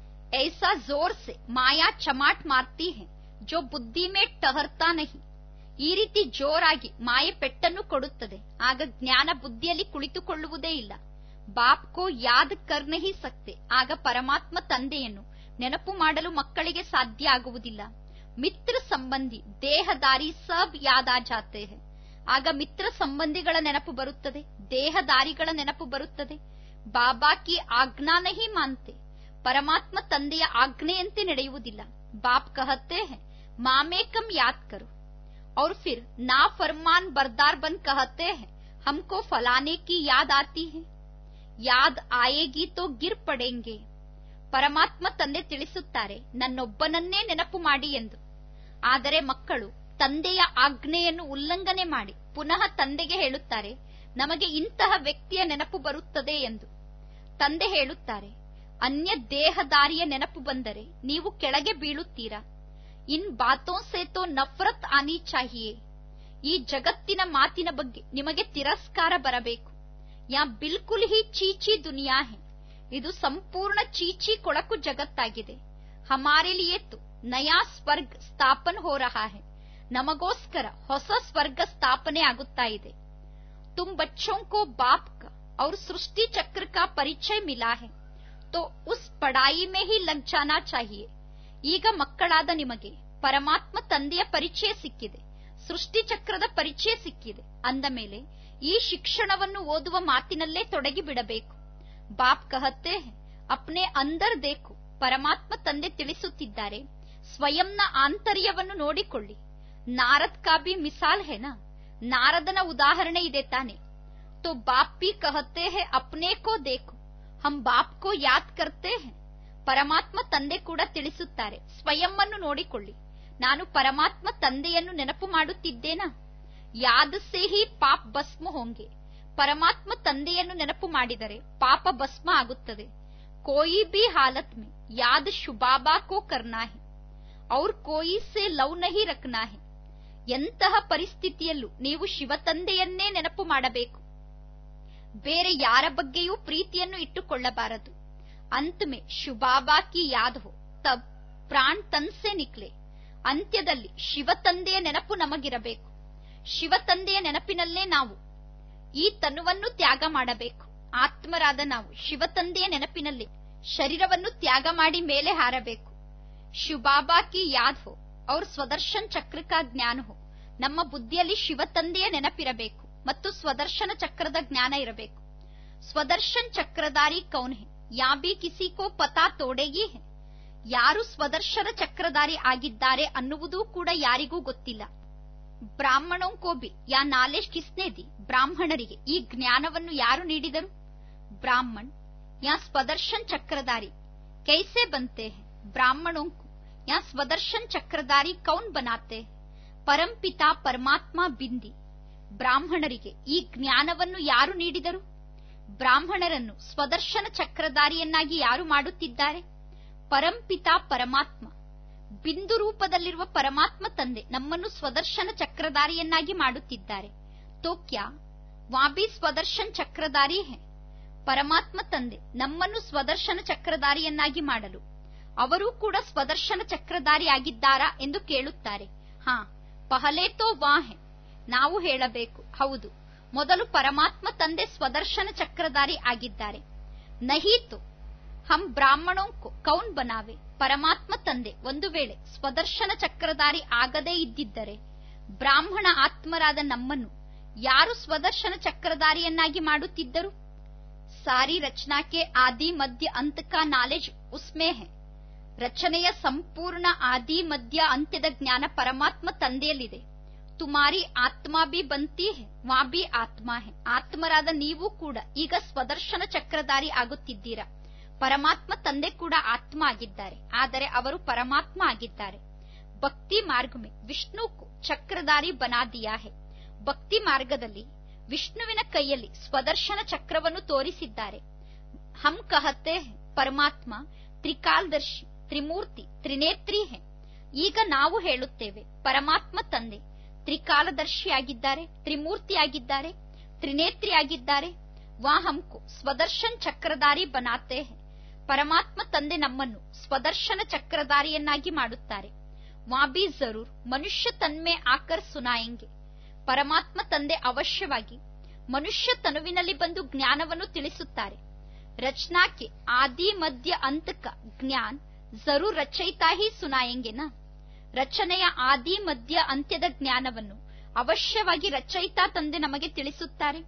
ಐಸಾ ಜೋರ್ ಸೆ ಮಾಯಾ ಚಮಾಟ್ ಮಾರ್ತಿ ಹೇ ಜೋ ಬುದ್ಧಿ ಮೇ ಟಹರ್ತಾ ನಹಿ. ಈ ರೀತಿ ಜೋರಾಗಿ ಮಾಯೆ ಪೆಟ್ಟನ್ನು ಕೊಡುತ್ತದೆ. ಆಗ ಜ್ಞಾನ ಬುದ್ಧಿಯಲ್ಲಿ ಕುಳಿತುಕೊಳ್ಳುವುದೇ ಇಲ್ಲ. ಬಾಪ್ ಕೋ ಯಾದ್ ಕರ್ ನಹಿ ಸಕ್ತೆ. ಆಗ ಪರಮಾತ್ಮ ತಂದೆಯನ್ನು ನೆನಪು ಮಾಡಲು ಮಕ್ಕಳಿಗೆ ಸಾಧ್ಯ ಆಗುವುದಿಲ್ಲ. ಮಿತ್ರ ಸಂಬಂಧಿ ದೇಹದಾರಿ ಸಬ್ ಯಾದ್ ಆ ಜಾತೆ ಹೈ. ಆಗ ಮಿತ್ರ ಸಂಬಂಧಿಗಳ ನೆನಪು ಬರುತ್ತದೆ, ದೇಹದಾರಿಗಳ ನೆನಪು ಬರುತ್ತದೆ. ಬಾಬಾ ಕಿ ಆಜ್ಞಾ ನಹಿ ಮಾನ್ತೆ. ಪರಮಾತ್ಮ ತಂದೆಯ ಆಜ್ಞೆಯಂತೆ ನಡೆಯುವುದಿಲ್ಲ. ಬಾಪ್ ಕಹತೆ ಹೈ ಮಾಮೇಕಂ ಯಾದ್ ಕರೋ. और फिर ना फरमान बरदार बन कहते हैं हमको फलाने की याद आती है. याद आएगी तो गिर पड़ेंगे. ಪರಮಾತ್ಮ ತಂದೆ ತಿಳಿಸುತ್ತಾರೆ, ನನ್ನೊಬ್ಬನನ್ನೇ ನೆನಪು ಮಾಡಿ ಎಂದು. ಆದರೆ ಮಕ್ಕಳು ತಂದೆಯ ಆಜ್ಞೆಯನ್ನು ಉಲ್ಲಂಘನೆ ಮಾಡಿ ಪುನಃ ತಂದೆಗೆ ಹೇಳುತ್ತಾರೆ, ನಮಗೆ ಇಂತಹ ವ್ಯಕ್ತಿಯ ನೆನಪು ಬರುತ್ತದೆ ಎಂದು. ತಂದೆ ಹೇಳುತ್ತಾರೆ, ಅನ್ಯ ದೇಹದಾರಿಯ ನೆನಪು ಬಂದರೆ ನೀವು ಕೆಳಗೆ ಬೀಳುತ್ತೀರಾ. ಇನ್ ಬಾತೋ ಸೇ ತೋ ನಫರತ್ ಆನಿ ಚಾಹಿಯೇ. ಈ ಜಗತ್ತಿನ ಮಾತಿನ ಬಗ್ಗೆ ನಿಮಗೆ ತಿರಸ್ಕಾರ ಬರಬೇಕು. ಯಾ ಬಿಲ್ಕುಲ್ ಹಿ ಚೀಚಿ ದುನಿಯಾ ಹೈ. ಇದು ಸಂಪೂರ್ಣ ಚೀಚಿ ಕೊಳಕು ಜಗತ್ತಾಗಿದೆ. ಹಮಾರೆ ಲಿಯೇ ತೋ ನಯಾ ಸ್ವರ್ಗ ಸ್ಥಾಪನ್ ಹೋ ರಹಾ ಹೈ. ನಮಗೋಸ್ಕರ ಹೊಸ ಸ್ವರ್ಗ ಸ್ಥಾಪನೆ ಆಗುತ್ತಾ ಇದೆ. ತುಮ್ ಬಚ್ಚೋಂ ಕೋ ಬಾಪ್ ಕಾ ಔರ್ ಸೃಷ್ಟಿ ಚಕ್ರ ಕಾ ಪರಿಚಯ ಮಿಲಾ ಹೈ ತೋ ಉಸ್ ಪಡಾಯಿ ಮೇ ಹಿ ಲಗ್ ಜಾನಾ ಚಾಹಿಯೇ. ಈಗ ಮಕ್ಕಳಾದ ನಿಮಗೆ ಪರಮಾತ್ಮ ತಂದೆಯ ಪರಿಚಯ ಸಿಕ್ಕಿದೆ, ಸೃಷ್ಟಿ ಚಕ್ರದ ಪರಿಚಯ ಸಿಕ್ಕಿದೆ ಅಂದ ಮೇಲೆ ಈ ಶಿಕ್ಷಣವನ್ನು ಓದುವ ಮಾತಿನಲ್ಲೇ ತೊಡಗಿ ಬಿಡಬೇಕು. ಬಾಪ್ ಕಹತೆ ಹೈ ಅಪ್ನೆ ಅಂದರ್ ದೇಖೋ. ಪರಮಾತ್ಮ ತಂದೆ ತಿಳಿಸುತ್ತಿದ್ದಾರೆ, ಸ್ವಯಂನ ಆಂತರ್ಯವನ್ನು ನೋಡಿಕೊಳ್ಳಿ. ನಾರದ್ ಕಾ ಭಿ ಮಿಸಾಲ್ ಹೇನಾ. ನಾರದನ ಉದಾಹರಣೆ ಇದೆ ತಾನೆ. ತೋ ಬಾಪ್ ಭಿ ಕಹತೆ ಹೈ ಅಪ್ನೆ ಕೋ ದೇಖೋ. ಹಮ್ ಬಾಪ್ ಕೋ ಯಾದ್ ಕರ್ತೆ ಹೈ. ಪರಮಾತ್ಮ ತಂದೆ ಕೂಡ ತಿಳಿಸುತ್ತಾರೆ, ಸ್ವಯಂವನ್ನು ನೋಡಿಕೊಳ್ಳಿ. ನಾನು ಪರಮಾತ್ಮ ತಂದೆಯನ್ನು ನೆನಪು ಮಾಡುತ್ತಿದ್ದೇನಾ. ಯಾದ್ ಸೇ ಹಿ ಪಾಪ್ ಭಸ್ಮ ಹೋಂಗೆ. ಪರಮಾತ್ಮ ತಂದೆಯನ್ನು ನೆನಪು ಮಾಡಿದರೆ ಪಾಪ ಭಸ್ಮ ಆಗುತ್ತದೆ. ಕೋಯಿ ಬಿ ಹಾಲತ್ ಮೇ ಯಾದ್ ಶುಬಾಬಾ ಕೋ ಕರ್ನಾ ಹೈ ಔರ್ ಕೋಯಿ ಸೇ ಲವ್ ನಹಿ ರಖನಾ ಹೈ. ಎಂತಹ ಪರಿಸ್ಥಿತಿಯಲ್ಲೂ ನೀವು ಶಿವತಂದೆಯನ್ನೇ ನೆನಪು ಮಾಡಬೇಕು, ಬೇರೆ ಯಾರ ಬಗ್ಗೆಯೂ ಪ್ರೀತಿಯನ್ನು ಇಟ್ಟುಕೊಳ್ಳಬಾರದು. अंत में ಶುಬಾಬಾ ಕಿ ಯಾದ್ ಹೋ ತಬ್ ಪ್ರಾಣ್ ತನ್ ಸೆ ನಿಕ್ಲೆ. ಅಂತ್ಯದಲ್ಲಿ ಶಿವತಂದೆಯ ನೆನಪು ನಮಗಿರಬೇಕು. ಶಿವತಂದೆಯ ನೆನಪಿನಲ್ಲೇ ನಾವು ಈ ತನುವನ್ನು ತ್ಯಾಗ ಮಾಡಬೇಕು. ಆತ್ಮರಾದ ನಾವು ಶಿವತಂದೆಯ ನೆನಪಿನಲ್ಲಿ ಶರೀರವನ್ನು ತ್ಯಾಗ ಮಾಡಿ ಮೇಲೆ ಹಾರಬೇಕು. ಶುಬಾಬಾ ಕಿ ಯಾದ್ ಹೋ ಔರ್ ಸ್ವದರ್ಶನ್ ಚಕ್ರ ಕಾ ಜ್ಞಾನ ಹೋ. ನಮ್ಮ ಬುದ್ಧಿಯಲ್ಲಿ ಶಿವತಂದೆಯ ನೆನಪಿರಬೇಕು ಮತ್ತು ಸ್ವದರ್ಶನ ಚಕ್ರದ ಜ್ಞಾನ ಇರಬೇಕು. ಸ್ವದರ್ಶನ್ ಚಕ್ರಧಾರಿ ಕೌನ್ ಹೈ ಯಾ ಬಿ ಕಿಸಿ ಕೋ ಪತಾ ತೋಡೆಗಿ ಹೈ. ಯಾರು ಸ್ವದರ್ಶನ ಚಕ್ರಧಾರಿ ಆಗಿದ್ದಾರೆ ಅನ್ನುವುದೂ ಕೂಡ ಯಾರಿಗೂ ಗೊತ್ತಿಲ್ಲ. ಬ್ರಾಹ್ಮಣೋಂ ಕೋ ಬಿ ಯಾ ನಾಲೆಜ್ ಕಿಸ್ನೆ ದಿ. ಬ್ರಾಹ್ಮಣರಿಗೆ ಈ ಜ್ಞಾನವನ್ನು ಯಾರು ನೀಡಿದರು. ಬ್ರಾಹ್ಮಣ್ ಯಾ ಸ್ವದರ್ಶನ್ ಚಕ್ರಧಾರಿ ಕೈಸೆ ಬಂತೆ ಹೈ. ಬ್ರಾಹ್ಮಣೋಂ ಕೋ ಯಾ ಸ್ವದರ್ಶನ್ ಚಕ್ರಧಾರಿ ಕೌನ್ ಬನಾತೆ. ಪರಂಪಿತಾ ಪರಮಾತ್ಮ ಬಿಂದಿ. ಬ್ರಾಹ್ಮಣರಿಗೆ ಈ ಜ್ಞಾನವನ್ನು ಯಾರು ನೀಡಿದರು. ಬ್ರಾಹ್ಮಣರನ್ನು ಸ್ವದರ್ಶನ ಚಕ್ರಧಾರಿಯನ್ನಾಗಿ ಯಾರು ಮಾಡುತ್ತಿದ್ದಾರೆ. ಪರಂಪಿತಾ ಪರಮಾತ್ಮ. ಬಿಂದು ರೂಪದಲ್ಲಿರುವ ಪರಮಾತ್ಮ ತಂದೆ ನಮ್ಮನ್ನು ಸ್ವದರ್ಶನ ಚಕ್ರಧಾರಿಯನ್ನಾಗಿ ಮಾಡುತ್ತಿದ್ದಾರೆ. ತೋ ಕ್ಯಾ ವಾ ಬಿ ಸ್ವದರ್ಶನ್ ಚಕ್ರಧಾರಿ ಹೈ. ಪರಮಾತ್ಮ ತಂದೆ ನಮ್ಮನ್ನು ಸ್ವದರ್ಶನ ಚಕ್ರಧಾರಿಯನ್ನಾಗಿ ಮಾಡಲು ಅವರೂ ಕೂಡ ಸ್ವದರ್ಶನ ಚಕ್ರಧಾರಿ ಆಗಿದ್ದಾರಾ ಎಂದು ಕೇಳುತ್ತಾರೆ. ಹಾ, ಪಹಲೆ ತೋ ವಾ ಹೈ. ನಾವು ಹೇಳಬೇಕು, ಹೌದು, ಮೊದಲು ಪರಮಾತ್ಮ ತಂದೆ ಸ್ವದರ್ಶನ ಚಕ್ರಧಾರಿ ಆಗಿದ್ದಾರೆ. ನಹಿ ತೋ ಹಮ್ ಬ್ರಾಹ್ಮಣೋಂ ಕೋ ಕೌನ್ ಬನಾವೆ. ಪರಮಾತ್ಮ ತಂದೆ ಒಂದು ವೇಳೆ ಸ್ವದರ್ಶನ ಚಕ್ರಧಾರಿ ಆಗದೇ ಇದ್ದಿದ್ದರೆ ಬ್ರಾಹ್ಮಣ ಆತ್ಮರಾದ ನಮ್ಮನ್ನು ಯಾರು ಸ್ವದರ್ಶನ ಚಕ್ರಧಾರಿಯನ್ನಾಗಿ ಮಾಡುತ್ತಿದ್ದರು. ಸಾರಿ ರಚನಾಕ್ಕೆ ಆದಿ ಮಧ್ಯ ಅಂತ ಕಾ ನಾಲೆಜ್ ಉಸ್ಮೇ ಹೈ. ರಚನೆಯ ಸಂಪೂರ್ಣ ಆದಿ ಮಧ್ಯ ಅಂತ್ಯದ ಜ್ಞಾನ ಪರಮಾತ್ಮ ತಂದೆಯಲ್ಲಿದೆ. ತುಮಾರಿ ಆತ್ಮ ಬಿ ಬಂತಿ ಹೈ ವಾ ಬಿ ಆತ್ಮ ಹೈ. ಆತ್ಮರಾದ ನೀವು ಕೂಡ ಈಗ ಸ್ವದರ್ಶನ ಚಕ್ರಧಾರಿ ಆಗುತ್ತಿದ್ದೀರಾ. ಪರಮಾತ್ಮ ತಂದೆ ಕೂಡ ಆತ್ಮ ಆಗಿದ್ದಾರೆ, ಆದರೆ ಅವರು ಪರಮಾತ್ಮ ಆಗಿದ್ದಾರೆ. ಭಕ್ತಿ ಮಾರ್ಗ ಮೇ ವಿಷ್ಣು ಕೋ ಚಕ್ರಧಾರಿ ಬನಾ ದಿಯಾ ಹೈ. ಭಕ್ತಿ ಮಾರ್ಗದಲ್ಲಿ ವಿಷ್ಣುವಿನ ಕೈಯಲ್ಲಿ ಸ್ವದರ್ಶನ ಚಕ್ರವನ್ನು ತೋರಿಸಿದ್ದಾರೆ. ಹಮ್ ಕಹತೆ ಹೈ ಪರಮಾತ್ಮ ತ್ರಿಕಾಲದರ್ಶಿ ತ್ರಿಮೂರ್ತಿ ತ್ರಿನೇತ್ರಿ ಹೈ. ಈಗ ನಾವು ಹೇಳುತ್ತೇವೆ ಪರಮಾತ್ಮ ತಂದೆ ತ್ರಿಕಾಲದರ್ಶಿಯಾಗಿದ್ದಾರೆ, ತ್ರಿಮೂರ್ತಿಯಾಗಿದ್ದಾರೆ, ತ್ರಿನೇತ್ರಿಯಾಗಿದ್ದಾರೆ. ವಾ ಹಮ್ಕೋ ಸ್ವದರ್ಶನ್ ಚಕ್ರಧಾರಿ ಬನಾತೆ ಹೈ. ಪರಮಾತ್ಮ ತಂದೆ ನಮ್ಮನ್ನು ಸ್ವದರ್ಶನ ಚಕ್ರಧಾರಿಯನ್ನಾಗಿ ಮಾಡುತ್ತಾರೆ. वहां भी जरूर मनुष्य तन में आकर सुनाएंगे. ಪರಮಾತ್ಮ ತಂದೆ ಅವಶ್ಯವಾಗಿ ಮನುಷ್ಯ ತನುವಿನಲ್ಲಿ ಬಂದು ಜ್ಞಾನವನ್ನು ತಿಳಿಸುತ್ತಾರೆ. ರಚನಾಕ್ಕೆ ಆದಿ ಮಧ್ಯ ಅಂತಕ ಜ್ಞಾನ್ ಜರೂರ್ ರಚಯಿತಾ ಹಿ ಸುನಾಯೆಂಗೆ ನಾ. ರಚನೆಯ ಆದಿ ಮಧ್ಯ ಅಂತ್ಯದ ಜ್ಞಾನವನ್ನು ಅವಶ್ಯವಾಗಿ ರಚಯಿತಾ ತಂದೆ ನಮಗೆ ತಿಳಿಸುತ್ತಾರೆ.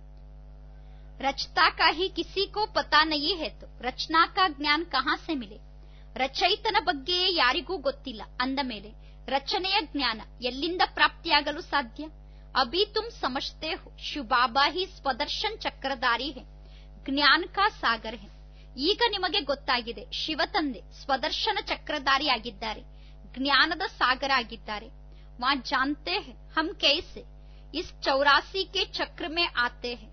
ರಚತಾ ಕಾ ಹಿ ಕಿಸಿ ಕೋ ಪತಾ ನಹೀ ಹೈ ತೋ ರಚನಾ ಕಾ ಜ್ಞಾನ್ ಕಹಾ ಸೆ ಮಿಲೆ. ರಚಯಿತನ ಬಗ್ಗೆಯೇ ಯಾರಿಗೂ ಗೊತ್ತಿಲ್ಲ ಅಂದ ಮೇಲೆ ರಚನೆಯ ಜ್ಞಾನ ಎಲ್ಲಿಂದ ಪ್ರಾಪ್ತಿಯಾಗಲು ಸಾಧ್ಯ? ಅಭಿ ತುಮ್ ಸಮಜ್ತೆ ಹೋ ಶಿವಬಾಬಾ ಹಿ ಸ್ವದರ್ಶನ್ ಚಕ್ರಧಾರಿ ಹೈ, ಜ್ಞಾನ ಕಾ ಸಾಗರ್ ಹೈ. ಈಗ ನಿಮಗೆ ಗೊತ್ತಾಗಿದೆ, ಶಿವತಂದೆ ಸ್ವದರ್ಶನ ಚಕ್ರಧಾರಿ ಆಗಿದ್ದಾರೆ, ಜ್ಞಾನದ ಸಾಗರ ಆಗಿದ್ದಾರೆ. ವಾ ಜಾನ್ತೆ ಹೈ ಹಮ್ ಕೈಸೆ ಇಸ್ ಚೌರಾಸಿ ಕೆ ಚಕ್ರ ಮೇ ಆತೆ ಹೈ.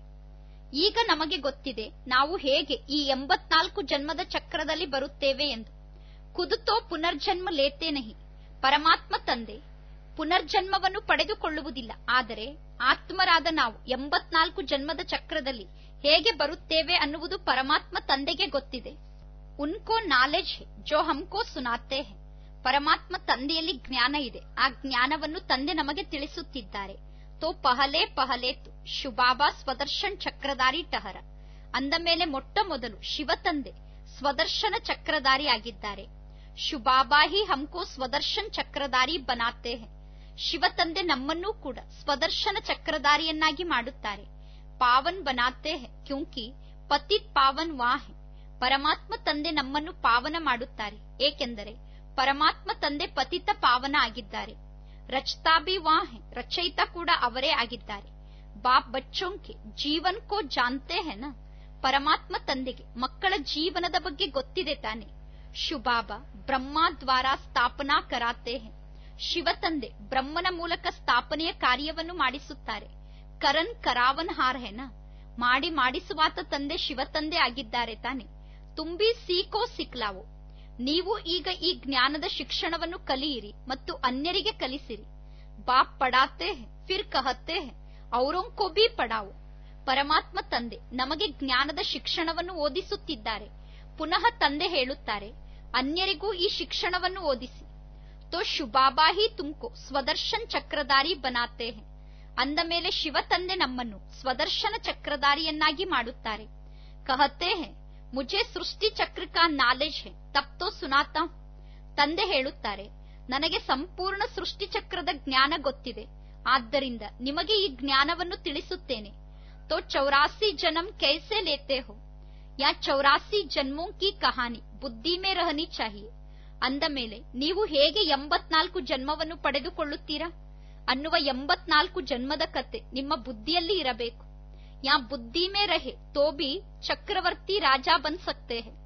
ಈಗ ನಮಗೆ ಗೊತ್ತಿದೆ ನಾವು ಹೇಗೆ ಈ ಎಂಬತ್ನಾಲ್ಕು ಜನ್ಮದ ಚಕ್ರದಲ್ಲಿ ಬರುತ್ತೇವೆ ಎಂದು. ಖುದುತೋ ಪುನರ್ಜನ್ಮ ಲೇತೆ ನಹಿ. ಪರಮಾತ್ಮ ತಂದೆ ಪುನರ್ಜನ್ಮವನ್ನು ಪಡೆದುಕೊಳ್ಳುವುದಿಲ್ಲ, ಆದರೆ ಆತ್ಮರಾದ ನಾವು ಎಂಬತ್ನಾಲ್ಕು ಜನ್ಮದ ಚಕ್ರದಲ್ಲಿ ಹೇಗೆ ಬರುತ್ತೇವೆ ಅನ್ನುವುದು ಪರಮಾತ್ಮ ತಂದೆಗೆ ಗೊತ್ತಿದೆ. ಉನ್ಕೋ ನಾಲೆಜ್ ಹೈ ಜೋ ಹಮ್ಕೋ ಸುನಾತೆ ಹೈ. ಪರಮಾತ್ಮ ತಂದೆಯಲ್ಲಿ ಜ್ಞಾನ ಇದೆ, ಆ ಜ್ಞಾನವನ್ನು ತಂದೆ ನಮಗೆ ತಿಳಿಸುತ್ತಿದ್ದಾರೆ. ತೋ ಪಹಲೆ ಪಹಲೆ ತು ಶಿವಬಾಬಾ ಸ್ವದರ್ಶನ್ ಚಕ್ರಧಾರಿ ಟಹರ. ಅಂದ ಮೇಲೆ ಮೊಟ್ಟ ಮೊದಲು ಶಿವತಂದೆ ಸ್ವದರ್ಶನ ಚಕ್ರಧಾರಿ ಆಗಿದ್ದಾರೆ. ಶಿವಬಾಬಾ ಹಿ ಹಮ್ಕೋ ಸ್ವದರ್ಶನ್ ಚಕ್ರಧಾರಿ ಬನಾತೆ ಹೈ. ಶಿವತಂದೆ ನಮ್ಮನ್ನೂ ಕೂಡ ಸ್ವದರ್ಶನ ಚಕ್ರಧಾರಿಯನ್ನಾಗಿ ಮಾಡುತ್ತಾರೆ. ಪಾವನ್ ಬನಾತೆ ಹೈ ಕ್ಯೂಂಕಿ ಪತಿತ್ ಪಾವನ್ ವಾ ಹೈ. ಪರಮಾತ್ಮ ತಂದೆ ನಮ್ಮನ್ನು ಪಾವನ ಮಾಡುತ್ತಾರೆ, ಏಕೆಂದರೆ ಪರಮಾತ್ಮ ತಂದೆ ಪತಿತ ಪಾವನ ಆಗಿದ್ದಾರೆ. ರಚತಾ ಬಿ ವಾ ಹೈ, ರಚಯಿತ ಕೂಡ ಅವರೇ ಆಗಿದ್ದಾರೆ. ಬಾಪ್ ಬಚ್ಚೋಂಕೆ ಜೀವನ್ ಕೋ ಜಾನ್ತೆ ಹೈ ನಾ. ಪರಮಾತ್ಮ ತಂದೆಗೆ ಮಕ್ಕಳ ಜೀವನದ ಬಗ್ಗೆ ಗೊತ್ತಿದೆ ತಾನೆ. ಶಿವಬಾಬಾ ಬ್ರಹ್ಮ ದ್ವಾರ ಸ್ಥಾಪನಾ ಕರಾತೆ ಹೈ. ಶಿವತಂದೆ ಬ್ರಹ್ಮನ ಮೂಲಕ ಸ್ಥಾಪನೆಯ ಕಾರ್ಯವನ್ನು ಮಾಡಿಸುತ್ತಾರೆ. ಕರನ್ ಕರಾವನ್ ಹಾರ್ ಹೆನ. ಮಾಡಿ ಮಾಡಿಸುವಾತ ತಂದೆ ಶಿವತಂದೆ ಆಗಿದ್ದಾರೆ ತಾನೆ. ತುಂಬಿ ಸೀಕೋ ಸಿಕ್ಲಾವೋ. ನೀವು ಈಗ ಈ ಜ್ಞಾನದ ಶಿಕ್ಷಣವನ್ನು ಕಲಿಯಿರಿ ಮತ್ತು ಅನ್ಯರಿಗೆ ಕಲಿಸಿರಿ. ಬಾಪ್ ಪಡಾತೆ ಹೈ ಫಿರ್ ಕಹತೆ ಹೈ ಔರೋಂ ಕೋ ಬಿ ಪಡಾವೋ. ಪರಮಾತ್ಮ ತಂದೆ ನಮಗೆ ಜ್ಞಾನದ ಶಿಕ್ಷಣವನ್ನು ಓದಿಸುತ್ತಿದ್ದಾರೆ. ಪುನಃ ತಂದೆ ಹೇಳುತ್ತಾರೆ, ಅನ್ಯರಿಗೂ ಈ ಶಿಕ್ಷಣವನ್ನು ಓದಿಸಿ. ತೋ ಶಿವಬಾಬಾ ಹಿ ತುಮಕೋ ಸ್ವದರ್ಶನ್ ಚಕ್ರಧಾರಿ ಬನಾತೆ ಹೈ. ಅಂದ ಮೇಲೆ ಶಿವತಂದೆ ನಮ್ಮನ್ನು ಸ್ವದರ್ಶನ ಚಕ್ರಧಾರಿಯನ್ನಾಗಿ ಮಾಡುತ್ತಾರೆ. ಕಹತೆ ಹೈ ಮುझे ಸೃಷ್ಟಿ ಚಕ್ರ ಕಾ ನಾಲೆಜ್ ಹೈ ತಬ್ ತೋ ಸುನಾತಾ. ತಂದೆ ಹೇಳುತ್ತಾರೆ, ನನಗೆ ಸಂಪೂರ್ಣ ಸೃಷ್ಟಿ ಚಕ್ರದ ಜ್ಞಾನ ಗೊತ್ತಿದೆ, ಆದ್ದರಿಂದ ನಿಮಗೆ ಈ ಜ್ಞಾನವನ್ನು ತಿಳಿಸುತ್ತೇನೆ. ತೋ ಚೌರಾಸಿ ಜನ್ಮ ಕೈಸೆ ಲೇತೆ ಹೋ. ಯಾ ಚೌರಾಸಿ ಜನ್ಮೋಂ ಕಿ ಕಹಾನಿ ಬುದ್ಧಿ ಮೇ ರಹನಿ ಚಾಹಿಯೆ. ಅಂದ ಮೇಲೆ ನೀವು ಹೇಗೆ ಎಂಬತ್ನಾಲ್ಕು ಜನ್ಮವನ್ನು ಪಡೆದುಕೊಳ್ಳುತ್ತೀರಾ ಅನ್ನುವ ಎಂಬತ್ನಾಲ್ಕು ಜನ್ಮದ ಕತೆ ನಿಮ್ಮ ಬುದ್ಧಿಯಲ್ಲಿ ಇರಬೇಕು. ಯಾ ಬುದ್ಧಿ ಮೇ ರಹೆ ತೋ ಬಿ ಚಕ್ರವರ್ತಿ ರಾಜ ಬನ್ ಸಕ್ತೆ ಹೈ.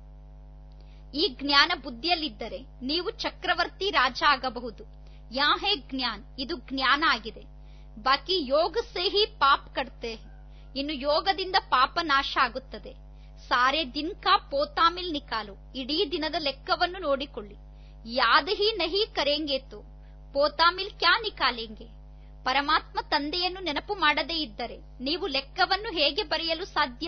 ಈ ಜ್ಞಾನ ಬುದ್ಧಿಯಲ್ಲಿದ್ದರೆ ನೀವು ಚಕ್ರವರ್ತಿ ರಾಜ ಆಗಬಹುದು. ಯಾ ಹೇ ಜ್ಞಾನ್, ಇದು ಜ್ಞಾನ ಆಗಿದೆ. ಬಾಕಿ ಯೋಗ ಸೇ ಹಿ ಪಾಪ್ ಕಡ್ತೆ ಹೈ. ಇನ್ನು ಯೋಗದಿಂದ ಪಾಪ ನಾಶ ಆಗುತ್ತದೆ. ಸಾರೆ ದಿನ್ ಕಾ ಪೋತಾಮಿಲ್ ನಿಕಾಲು. ಇಡೀ ದಿನದ ಲೆಕ್ಕವನ್ನು ನೋಡಿಕೊಳ್ಳಿ. ಯಾದ್ ಹಿ ನಹಿ ಕರೆಂಗೆ ತೋ ಪೋತಾಮಿಲ್ ಕ್ಯಾ ನಿಕಾಲೆಂಗೆ. ಪರಮಾತ್ಮ ತಂದೆಯನ್ನು ನೆನಪು ಮಾಡದೇ ಇದ್ದರೆ ನೀವು ಲೆಕ್ಕವನ್ನು ಹೇಗೆ ಬರೆಯಲು ಸಾಧ್ಯ?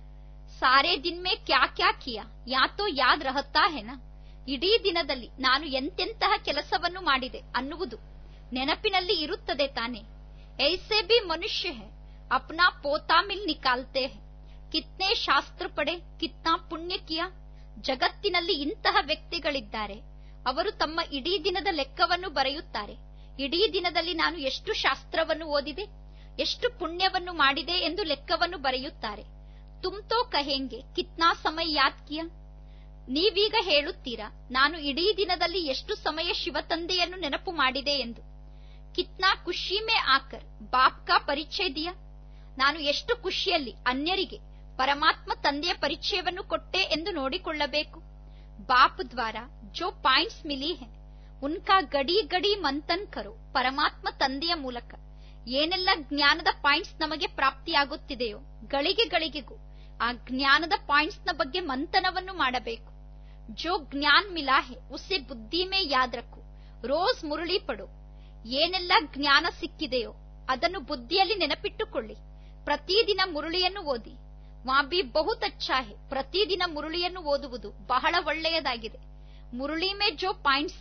ಸಾರೆ ದಿನ್ ಮೇ ಕ್ಯಾ ಕ್ಯಾ ಕಿಯಾ ಯಾ ತೋ ಯಾದ್ ರಹತಾ ಹೆನಾ. ಇಡೀ ದಿನದಲ್ಲಿ ನಾನು ಎಂತೆಂತಹ ಕೆಲಸವನ್ನು ಮಾಡಿದೆ ಅನ್ನುವುದು ನೆನಪಿನಲ್ಲಿ ಇರುತ್ತದೆ ತಾನೆ. ಐಸೆ ಬಿ ಮನುಷ್ಯ ಹೈ ಅಪ್ನಾ ಪೋತಾಮಿಲ್ ನಿಕಾಲ್ತೆ ಹೈ. ಕಿತ್ನೆ ಶಾಸ್ತ್ರ ಪಡೆ ಕಿತ್ನಾ ಪುಣ್ಯ ಕಿಯಾ. ಜಗತ್ತಿನಲ್ಲಿ ಇಂತಹ ವ್ಯಕ್ತಿಗಳಿದ್ದಾರೆ, ಅವರು ತಮ್ಮ ಇಡೀ ದಿನದ ಲೆಕ್ಕವನ್ನು ಬರೆಯುತ್ತಾರೆ. ಇಡೀ ದಿನದಲ್ಲಿ ನಾನು ಎಷ್ಟು ಶಾಸ್ತ್ರವನ್ನು ಓದಿದೆ, ಎಷ್ಟು ಪುಣ್ಯವನ್ನು ಮಾಡಿದೆ ಎಂದು ಲೆಕ್ಕವನ್ನು ಬರೆಯುತ್ತಾರೆ. ತುಮ್ ತೋ ಕಹೆಂಗೆ ಕಿತ್ನಾ ಸಮಯ ಯಾದ್ ಕಿಯಾ. ನೀವೀಗ ಹೇಳುತ್ತೀರಾ ನಾನು ಇಡೀ ದಿನದಲ್ಲಿ ಎಷ್ಟು ಸಮಯ ಶಿವತಂದೆಯನ್ನು ನೆನಪು ಮಾಡಿದೆ ಎಂದು. ಕಿತ್ನಾ ಖುಷಿ ಮೇ ಆಕರ್ ಬಾಪ್ ಕಾ ಪರಿಚಯ ದಿಯಾ. ನಾನು ಎಷ್ಟು ಖುಷಿಯಲ್ಲಿ ಅನ್ಯರಿಗೆ ಪರಮಾತ್ಮ ತಂದೆಯ ಪರಿಚಯವನ್ನು ಕೊಟ್ಟೆ ಎಂದು ನೋಡಿಕೊಳ್ಳಬೇಕು. ಬಾಪ್ ದ್ವಾರ ಜೋ ಪಾಯಿಂಟ್ಸ್ ಮಿಲಿ ಹೈ ಉನ್ಕಾ ಗಡಿ ಗಡಿ ಮಂಥನ್ ಕರೋ. ಪರಮಾತ್ಮ ತಂದೆಯ ಮೂಲಕ ಏನೆಲ್ಲ ಜ್ಞಾನದ ಪಾಯಿಂಟ್ಸ್ ನಮಗೆ ಪ್ರಾಪ್ತಿಯಾಗುತ್ತಿದೆಯೋ ಗಳಿಗೆ ಗಳಿಗೆಗೂ ಆ ಜ್ಞಾನದ ಪಾಯಿಂಟ್ಸ್ ನ ಬಗ್ಗೆ ಮಂಥನವನ್ನು ಮಾಡಬೇಕು. ಜೋ ಜ್ಞಾನ್ ಮಿಲಾ ಹೈ ಉಸೆ ಬುದ್ಧಿ ಮೇ ಯಾದ್ ರಖೋ. ರೋಜ್ ಮುರುಳಿ ಪಡೋ. ಏನೆಲ್ಲ ಜ್ಞಾನ ಸಿಕ್ಕಿದೆಯೋ ಅದನ್ನು ಬುದ್ಧಿಯಲ್ಲಿ ನೆನಪಿಟ್ಟುಕೊಳ್ಳಿ. ಪ್ರತಿದಿನ ಮುರುಳಿಯನ್ನು ಓದಿ. ವಾ ಬಿ ಬಹುತ್ ಅಚ್ಚಾ ಹೈ. ಪ್ರತಿದಿನ ಮುರುಳಿಯನ್ನು ಓದುವುದು ಬಹಳ ಒಳ್ಳೆಯದಾಗಿದೆ. ಮುರುಳಿ ಮೇ ಜೋ ಪಾಯಿಂಟ್ಸ್ ಹೈ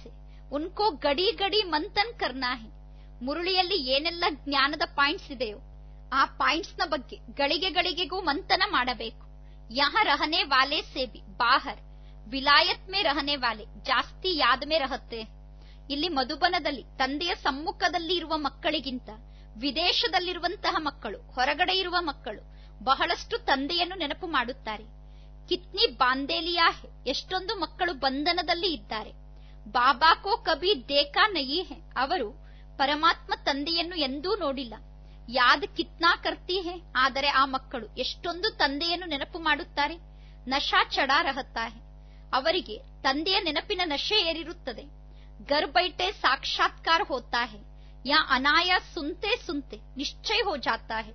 ಉನ್ಕೋ ಗಡಿ ಗಡಿ ಮಂಥನ್ ಕರ್ನಾ ಹೈ. ಮುರುಳಿಯಲ್ಲಿ ಏನೆಲ್ಲ ಜ್ಞಾನದ ಪಾಯಿಂಟ್ಸ್ ಇದೆಯೋ ಆ ಪಾಯಿಂಟ್ಸ್ ನ ಬಗ್ಗೆ ಗಳಿಗೆ ಗಳಿಗೆಗೂ ಮಂಥನ ಮಾಡಬೇಕು. ಯಹ ರಹನೆ ವಾಲೆ ಸೇ ಬಿ ಬಾಹರ್ ವಿಲಾಯತ್ ಮೇ ರಹನೆ ವಾಲೆ ಜಾಸ್ತಿ ಯಾದ್ ಮೇ ರಹತೆ. ಇಲ್ಲಿ ಮಧುಬನದಲ್ಲಿ ತಂದೆಯ ಸಮ್ಮುಖದಲ್ಲಿ ಇರುವ ಮಕ್ಕಳಿಗಿಂತ ವಿದೇಶದಲ್ಲಿರುವಂತಹ ಮಕ್ಕಳು, ಹೊರಗಡೆ ಇರುವ ಮಕ್ಕಳು ಬಹಳಷ್ಟು ತಂದೆಯನ್ನು ನೆನಪು ಮಾಡುತ್ತಾರೆ. ಕಿತ್ನಿ ಬಾಂದೇಲಿಯಾ ಹೆ, ಎಷ್ಟೊಂದು ಮಕ್ಕಳು ಬಂಧನದಲ್ಲಿ ಇದ್ದಾರೆ. ಬಾಬಾ ಕೋ ಕಭಿ ದೇಖಾ ನಹೀ ಹೆ, ಅವರು ಪರಮಾತ್ಮ ತಂದೆಯನ್ನು ಎಂದೂ ನೋಡಿಲ್ಲ. ಯಾದ್ ಕಿತ್ನಾ ಕರ್ತಿ ಹೆ, ಆದರೆ ಆ ಮಕ್ಕಳು ಎಷ್ಟೊಂದು ತಂದೆಯನ್ನು ನೆನಪು ಮಾಡುತ್ತಾರೆ. ನಶಾ ಚಡಾ ರಹತಾ ಹೆ, ಅವರಿಗೆ ತಂದೆಯ ನೆನಪಿನ ನಶೆ ಏರಿರುತ್ತದೆ. ಗರ್ ಬೈಟೆ ಸಾಕ್ಷಾತ್ಕಾರ ಹೋತಾ ಹೆ, ಯಾ ಅನಾಯಾಸ್ ಸುನ್ತೆ ಸುನ್ತೆ ನಿಶ್ಚಯ ಹೋ ಜಾತಾ ಹೆ.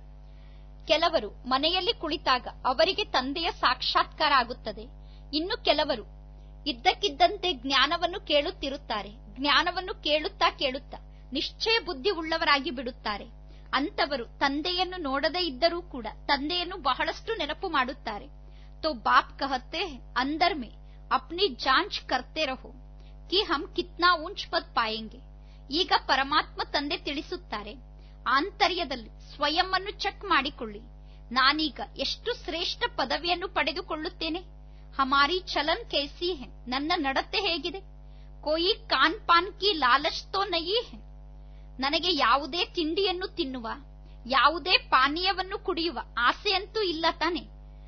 ಕೆಲವರು ಮನೆಯಲ್ಲಿ ಕುಳಿತಾಗ ಅವರಿಗೆ ತಂದೆಯ ಸಾಕ್ಷಾತ್ಕಾರ ಆಗುತ್ತದೆ. ಇನ್ನು ಕೆಲವರು ಇದ್ದಕ್ಕಿದ್ದಂತೆ ಜ್ಞಾನವನ್ನು ಕೇಳುತ್ತಿರುತ್ತಾರೆ. ಜ್ಞಾನವನ್ನು ಕೇಳುತ್ತಾ ಕೇಳುತ್ತಾ ನಿಶ್ಚಯ ಬುದ್ಧಿ ಉಳ್ಳವರಾಗಿ ಬಿಡುತ್ತಾರೆ. ಅಂತವರು ತಂದೆಯನ್ನು ನೋಡದೇ ಇದ್ದರೂ ಕೂಡ ತಂದೆಯನ್ನು ಬಹಳಷ್ಟು ನೆನಪು ಮಾಡುತ್ತಾರೆ. ತೋ ಬಾಪ್ ಕಹತೆ ಹೈ, ಅಂದರ್ ಮೇ ಅಪ್ನಿ ಜಾಂಚ್ ಕರ್ತೆ ರಹೋ ಕಿ ಹಮ್ ಕಿತ್ನಾ ಊಂಚ್ ಪದ್ ಪಾಯೆಂಗೆ. ಈಗ ಪರಮಾತ್ಮ ತಂದೆ ತಿಳಿಸುತ್ತಾರೆ, ಆಂತರ್ಯದಲ್ಲಿ ಸ್ವಯಂ ಅನ್ನು ಚೆಕ್ ಮಾಡಿಕೊಳ್ಳಿ. ನಾನೀಗ ಎಷ್ಟು ಶ್ರೇಷ್ಠ ಪದವಿಯನ್ನು ಪಡೆದುಕೊಳ್ಳುತ್ತೇನೆ. ಹಮಾರಿ ಚಲನ್ ಕೈಸಿ ಹೈ, ನನ್ನ ನಡತೆ ಹೇಗಿದೆ. ಕೋಯಿ ಕಾನ್ ಪಾನ್ ಕಿ ಲಾಲಚ್ ತೋ ನಹೀ ಹೈ, ನನಗೆ ಯಾವುದೇ ತಿಂಡಿಯನ್ನು ತಿನ್ನುವ, ಯಾವುದೇ ಪಾನೀಯವನ್ನು ಕುಡಿಯುವ ಆಸೆಯಂತೂ ಇಲ್ಲ ತಾನೆ.